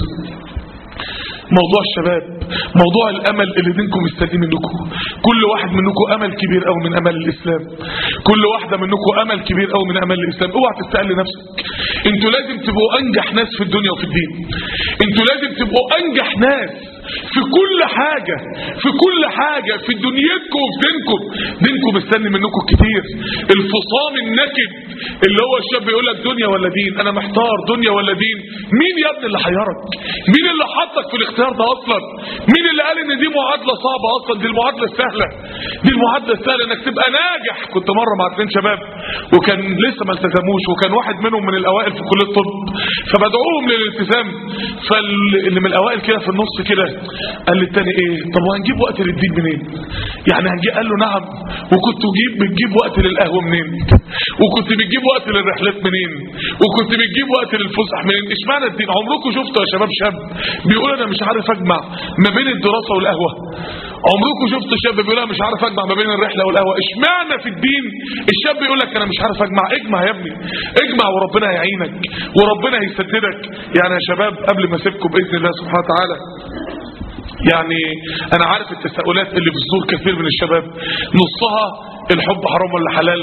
موضوع الشباب، موضوع الامل اللي دينكم مستنيه منكم. كل واحد منكم امل كبير قوي من امل الاسلام، كل واحده منكم امل كبير قوي من امل الاسلام. اوعى تستقل نفسك، انتوا لازم تبقوا انجح ناس في الدنيا وفي الدين، انتوا لازم تبقوا انجح ناس في كل حاجة، في كل حاجة في دنيتكم وفي دينكم. دينكم مستني منكم كتير. الفصام النكد اللي هو الشاب يقول لك دنيا ولا دين، انا محتار دنيا ولا دين. مين يا ابني اللي حيرك؟ مين اللي حطك في الاختيار ده اصلا؟ مين اللي قال ان دي معادلة صعبة اصلا؟ دي المعادلة السهلة، دي المعادلة السهلة انك تبقى ناجح. كنت مرة مع اثنين شباب وكان لسه ما التزموش، وكان واحد منهم من الاوائل في كلية الطب، فبدعوهم للالتزام، فاللي من الاوائل كده في النص كده قال لي التاني ايه، طب وهنجيب وقت للدين منين؟ يعني هنجيب؟ قال له نعم، وكنت بجيب بتجيب وقت للقهوه منين؟ وكنت بتجيب وقت للرحلات منين؟ وكنت بتجيب وقت للفسح منين؟ اشمعنى الدين؟ عمركم شفتوا يا شباب شاب بيقول انا مش عارف اجمع ما بين الدراسه والقهوه؟ عمركم شفتوا شاب بيقول انا مش عارف اجمع ما بين الرحله والقهوه؟ اشمعنى في الدين الشاب بيقول لك انا مش عارف اجمع؟ اجمع يا ابني، اجمع وربنا هيعينك وربنا هيسددك. يعني يا شباب قبل ما اسيبكم باذن الله سبحانه وتعالى، يعني انا عارف التساؤلات اللي بتصدر كثير من الشباب، نصها الحب حرام ولا حلال؟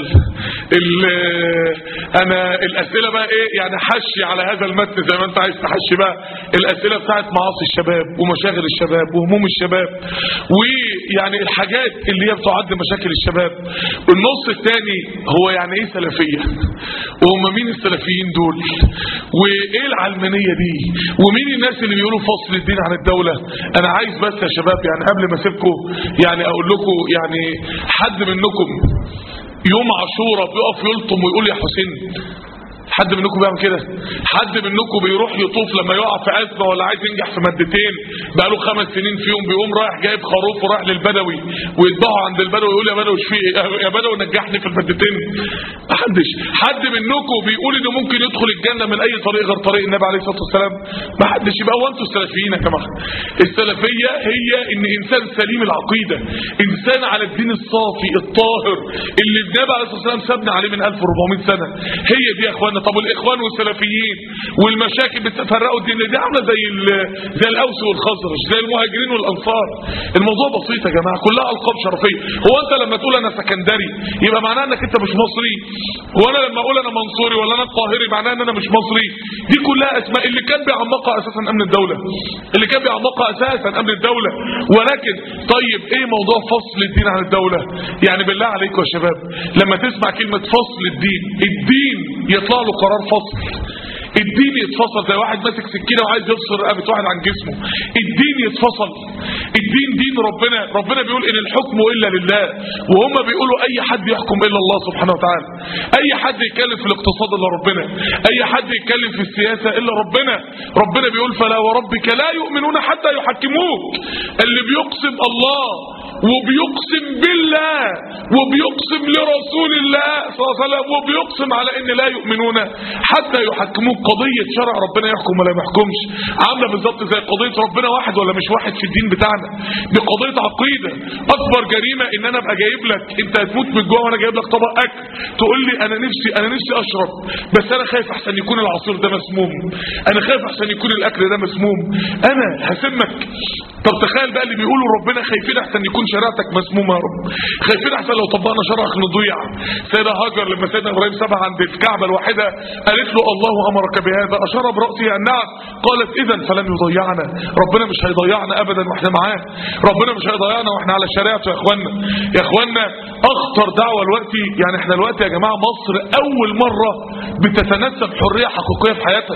انا الاسئله بقى ايه يعني، حشي على هذا المتن زي ما انت عايز تحشي بقى الاسئله بتاعت معاصي الشباب ومشاغل الشباب وهموم الشباب، ويعني الحاجات اللي هي بتعد مشاكل الشباب. والنص الثاني هو يعني ايه سلفيه، وهم مين السلفيين دول، وايه العلمانيه دي، ومين الناس اللي بيقولوا فصل الدين عن الدوله. انا عايز بس يا شباب يعني قبل ما اسيبكم يعني اقول لكم، يعني حد منكم يوم عاشوراء بيقف يلطم ويقول يا حسين؟ حد منكم بيعمل كده؟ حد منكم بيروح يطوف لما يقع في ازمه ولا عايز ينجح في مادتين بقاله خمس سنين فيهم بيقوم رايح جايب خروف ورايح للبدوي ويذبحه عند البدوي ويقول يا بدوي في يا بدوي نجحني في المادتين؟ محدش. حد منكم بيقول انه ممكن يدخل الجنه من اي طريق غير طريق النبي عليه الصلاه والسلام؟ محدش. يبقى هو انتوا السلفيين يا جماعه. السلفيه هي ان انسان سليم العقيده، انسان على الدين الصافي الطاهر اللي النبي عليه الصلاه والسلام سابنا عليه من ألف وأربعمائة سنه. هي دي يا اخوانا. طب الاخوان والسلفيين والمشاكل بتفرقوا الدين دي عامله زي زي الاوس والخزرج، زي المهاجرين والانصار. الموضوع بسيط يا جماعه، كلها القاب شرفيه. هو انت لما تقول انا سكندري يبقى معناه انك انت مش مصري؟ هو انا لما اقول انا منصوري ولا انا القاهري معناه ان انا مش مصري؟ دي كلها اسماء اللي كان بيعمقها اساسا امن الدوله، اللي كان بيعمقها اساسا امن الدوله. ولكن طيب ايه موضوع فصل الدين عن الدوله؟ يعني بالله عليكم يا شباب لما تسمع كلمه فصل الدين، الدين يطلع له قرار فصل، الدين يتفصل زي واحد ماسك سكينه وعايز يفصل رقبه واحد عن جسمه. الدين يتفصل، الدين دين ربنا. ربنا بيقول ان الحكم الا لله، وهم بيقولوا اي حد يحكم الا الله سبحانه وتعالى. اي حد يتكلم في الاقتصاد الا ربنا، اي حد يتكلم في السياسه الا ربنا. ربنا بيقول فلا وربك لا يؤمنون حتى يحكموك. اللي بيقسم الله وبيقسم بالله وبيقسم لرسول الله صلى الله عليه وسلم وبيقسم على ان لا يؤمنون حتى يحكموك. قضية شرع ربنا يحكم ولا ما يحكمش عامله بالظبط زي قضية ربنا واحد ولا مش واحد في الدين بتاعنا. دي قضية عقيدة. اكبر جريمة ان انا ابقى جايب لك انت هتموت من جوه وانا جايب لك طبق اكل تقول لي انا نفسي انا نفسي اشرب بس انا خايف احسن يكون العصير ده مسموم، انا خايف احسن يكون الاكل ده مسموم، انا هسمك. طب تخيل بقى اللي بيقولوا ربنا خايفين احسن يكون شريعتك مسمومه يا رب، خايفين احسن لو طبقنا شرعك نضيع. سيدة هاجر لما سيدنا ابراهيم سابها عند الكعبه الواحده قالت له الله امرك بهذا اشار براسه النعم، قالت اذا فلن يضيعنا. ربنا مش هيضيعنا ابدا واحنا معاه، ربنا مش هيضيعنا واحنا على شريعته. يا اخوانا يا اخوانا اخطر دعوه دلوقتي، يعني احنا دلوقتي يا جماعه مصر اول مره بتتنسب حريه حقيقيه في حياتها.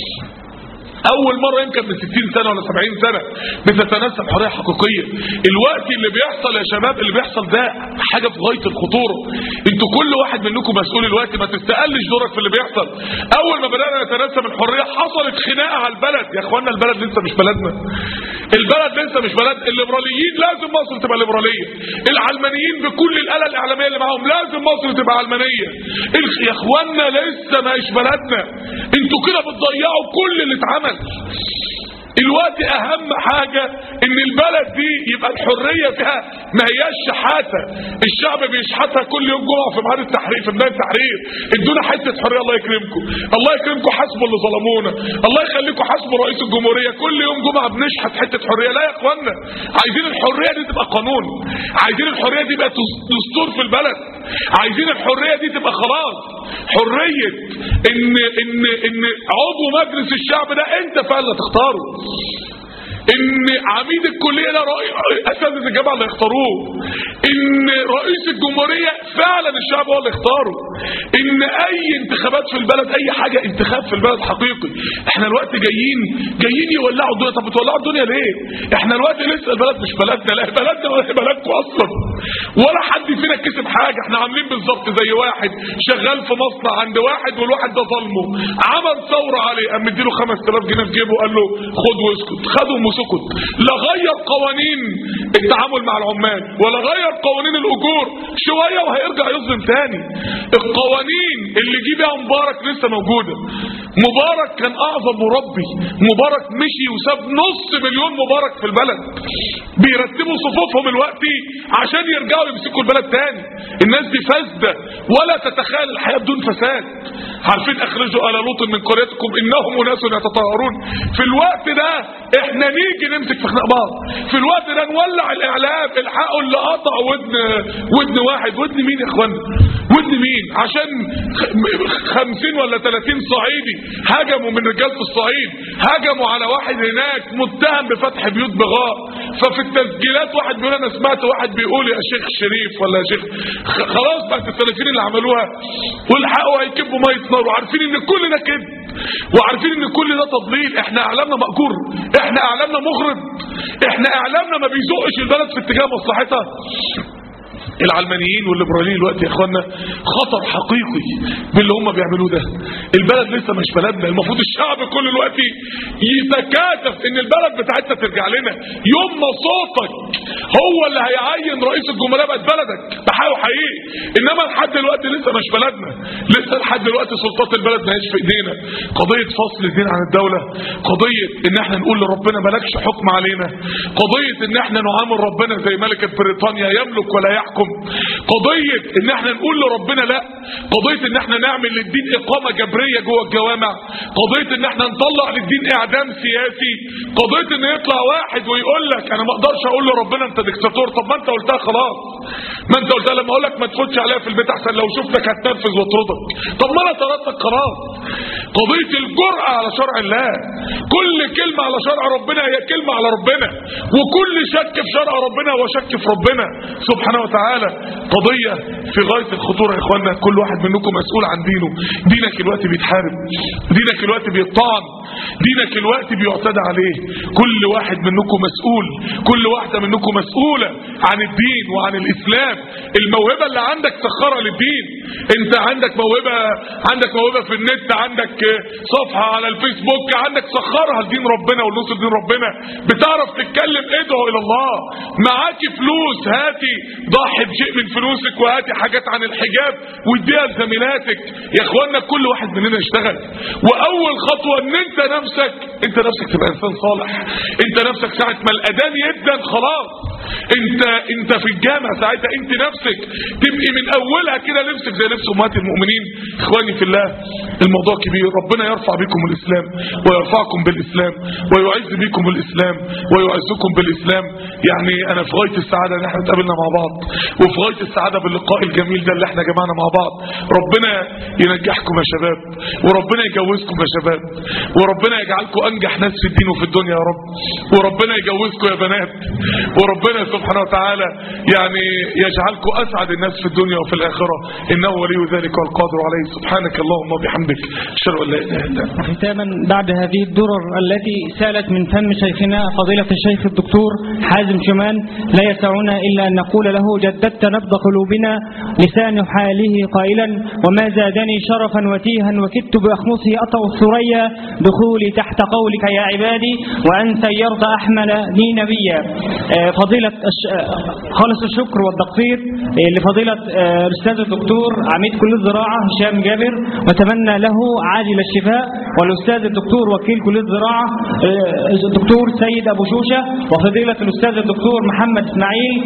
اول مرة يمكن من ستين سنة ولا سبعين سنة بتتنسب حرية حقيقية. الوقت اللي بيحصل يا شباب اللي بيحصل ده حاجة في غاية الخطورة. انتوا كل واحد منكم مسؤول الوقت، ما تستقلش دورك في اللي بيحصل. اول ما بدأنا نتنسب الحرية حصلت خناقة على البلد. يا اخوانا البلد لسه مش بلدنا، البلد لسه مش بلد. الليبراليين لازم مصر تبقى ليبرالية، العلمانيين بكل الآلة الإعلامية اللي معاهم لازم مصر تبقى علمانية. يا اخوانا لسه مش بلدنا، انتوا كده بتضيعوا كل اللي اتعمل. الوقت اهم حاجة ان البلد دي يبقى الحرية فيها ما هياش شحاتة، الشعب بيشحتها كل يوم جمعة في ميعاد التحرير في ميدان التحرير. ادونا حتة حرية الله يكرمكم، الله يكرمكم حاسبوا اللي ظلمونا، الله يخليكم حاسبوا رئيس الجمهورية. كل يوم جمعة بنشحت حتة حرية. لا يا اخوانا، عايزين الحرية دي تبقى قانون، عايزين الحرية دي تبقى دستور في البلد، عايزين الحرية دي تبقى خلاص حرية ان ان ان عضو مجلس الشعب ده انت فعلا تختاره، ان عميد الكليه ده اساتذه الجامعه اللي يختاروه، ان رئيس الجمهوريه فعلا الشعب هو اللي يختاره، ان اي انتخابات في البلد اي حاجه انتخاب في البلد حقيقي. احنا الوقت جايين جايين يولعوا الدنيا. طب بتولعوا الدنيا ليه؟ احنا الوقت لسه البلد مش بلدنا، لا بلدنا ولا بلدكم اصلا، ولا حد فينا كسب حاجه. احنا عاملين بالظبط زي واحد شغال في مصنع عند واحد والواحد ده ظلمه، عمل ثوره عليه، قام مديله خمس آلاف جنيه في جيبه وقال له خد واسكت، خده وسكت. لا غير قوانين التعامل مع العمال ولا غير قوانين الاجور، شويه وهيرجع يظلم تاني. القوانين اللي جه بيها مبارك لسه موجوده. مبارك كان اعظم مربي، مبارك مشي وساب نص مليون مبارك في البلد بيرتبوا صفوفهم الوقت عشان يرجعوا يمسكوا البلد تاني. الناس دي فاسده ولا تتخيل الحياه بدون فساد. عارفين اخرجوا آل لوط من قريتكم انهم اناس يتطهرون. في الوقت ده احنا نيجي نمسك في خناق بعض، في الوقت ده نولع الاعلام، الحقوا اللي قطع ودن ودن واحد. ودن مين يا اخوانا؟ ودن مين؟ عشان خمسين ولا ثلاثين صعيدي هاجموا من رجاله الصعيد، هاجموا على واحد هناك متهم بفتح بيوت بغاء. ففي التسجيلات واحد بيقول انا سمعت واحد بيقول يا شيخ شريف ولا يا شيخ. خلاص بقى السلفيين اللي عملوها والحقوا هيكبوا ميه نار، وعارفين ان كل ده كذب، وعارفين ان كل ده تضليل. احنا اعلامنا مأجور، احنا اعلامنا مغرض، احنا اعلامنا ما بيزقش البلد في اتجاه مصلحتها. العلمانيين والليبراليين الوقت يا اخوانا خطر حقيقي باللي هم بيعملوه ده. البلد لسه مش بلدنا، المفروض الشعب كل الوقت يتكاتف ان البلد بتاعتنا ترجع لنا. يوم ما صوتك هو اللي هيعين رئيس الجمهوريه بقت بلدك بحاله حقيقي. انما لحد دلوقتي لسه مش بلدنا، لسه لحد دلوقتي سلطات البلد ما هيش في ايدينا. قضيه فصل الدين عن الدوله، قضيه ان احنا نقول لربنا مالكش حكم علينا، قضيه ان احنا نعامل ربنا زي ملكه بريطانيا يملك ولا يحكم، قضية ان احنا نقول لربنا لا، قضية ان احنا نعمل للدين اقامة جبرية جوه الجوامع، قضية ان احنا نطلع للدين اعدام سياسي، قضية ان يطلع واحد ويقول لك انا ما اقدرش اقول لربنا انت ديكتاتور. طب ما انت قلتها خلاص، ما انت قلتها لما اقول لك ما تفوتش عليها في البيت احسن لو شفتك هتنفذ واطردك. طب ما انا طردتك خلاص. قضية الجرأة على شرع الله، كل كلمة على شرع ربنا هي كلمة على ربنا، وكل شك في شرع ربنا هو شك في ربنا سبحانه وتعالى. قضية في غاية الخطورة يا اخوانا. كل واحد منكم مسؤول عن دينه. دينك الوقت بيتحارب، دينك الوقت بيطعن، دينك الوقت بيعتدى عليه. كل واحد منكم مسؤول، كل واحدة منكم مسؤولة عن الدين وعن الإسلام. الموهبة اللي عندك سخرها للدين. انت عندك موهبة، عندك موهبة في النت، عندك صفحة على الفيسبوك، عندك سخرها لدين ربنا ونصر دين ربنا. بتعرف تتكلم، ادعو الى الله. معاكي فلوس، هاتي ضحي بشيء من فلوسك وهاتي حاجات عن الحجاب واديها لزميلاتك. يا اخوانا كل واحد مننا يشتغل، واول خطوة ان انت نفسك انت نفسك تبقى انسان صالح. انت نفسك ساعة ما الاذان يبدأ خلاص انت انت في الجامع ساعتها، انت نفسك تبقي من اولها كده لبسك زي لبس امهات المؤمنين. اخواني في الله الموضوع كبير. ربنا يرفع بكم الاسلام ويرفعكم بالاسلام ويعز بكم الاسلام ويعزكم بالاسلام. يعني انا في غاية السعادة ان احنا اتقابلنا مع بعض، وفي غاية السعادة باللقاء الجميل ده اللي احنا جمعنا مع بعض. ربنا ينجحكم يا شباب، وربنا يجوزكم يا شباب، وربنا يجعلكم انجح ناس في الدين وفي الدنيا يا رب، وربنا يجوزكم يا بنات، وربنا سبحانه وتعالى يعني يجعلكم اسعد الناس في الدنيا وفي الاخرة. انه ولي ذلك والقادر عليه. سبحانك اللهم وبحمدك، اشهد ان لا اله الا انت. ختاما بعد هذه الدرر التي سالت من فم شيخنا فضيلة الشيخ الدكتور حازم شومان، لا يسعنا إلا أن نقول له جددت نبض قلوبنا، لسان حاله قائلا وما زادني شرفا وتيها وكدت بأخمصه أطأ الثريا دخولي تحت قولك يا عبادي وأن سيرت أحمل لي نبيا. فضيلة خالص الشكر والتقدير لفضيلة الأستاذ الدكتور عميد كلية الزراعة هشام جابر، وتمنى له عاجل الشفاء، والأستاذ الدكتور وكيل كلية الزراعة الدكتور سيد أبو شوشة، وفضيلة الأستاذ الدكتور محمد إسماعيل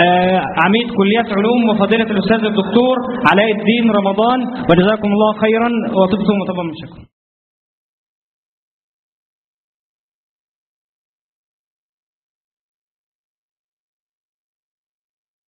عميد كليات علوم، وفضيلة الأستاذ الدكتور علاء الدين رمضان. وجزاكم الله خيرا وطبتم وطبا من شكر.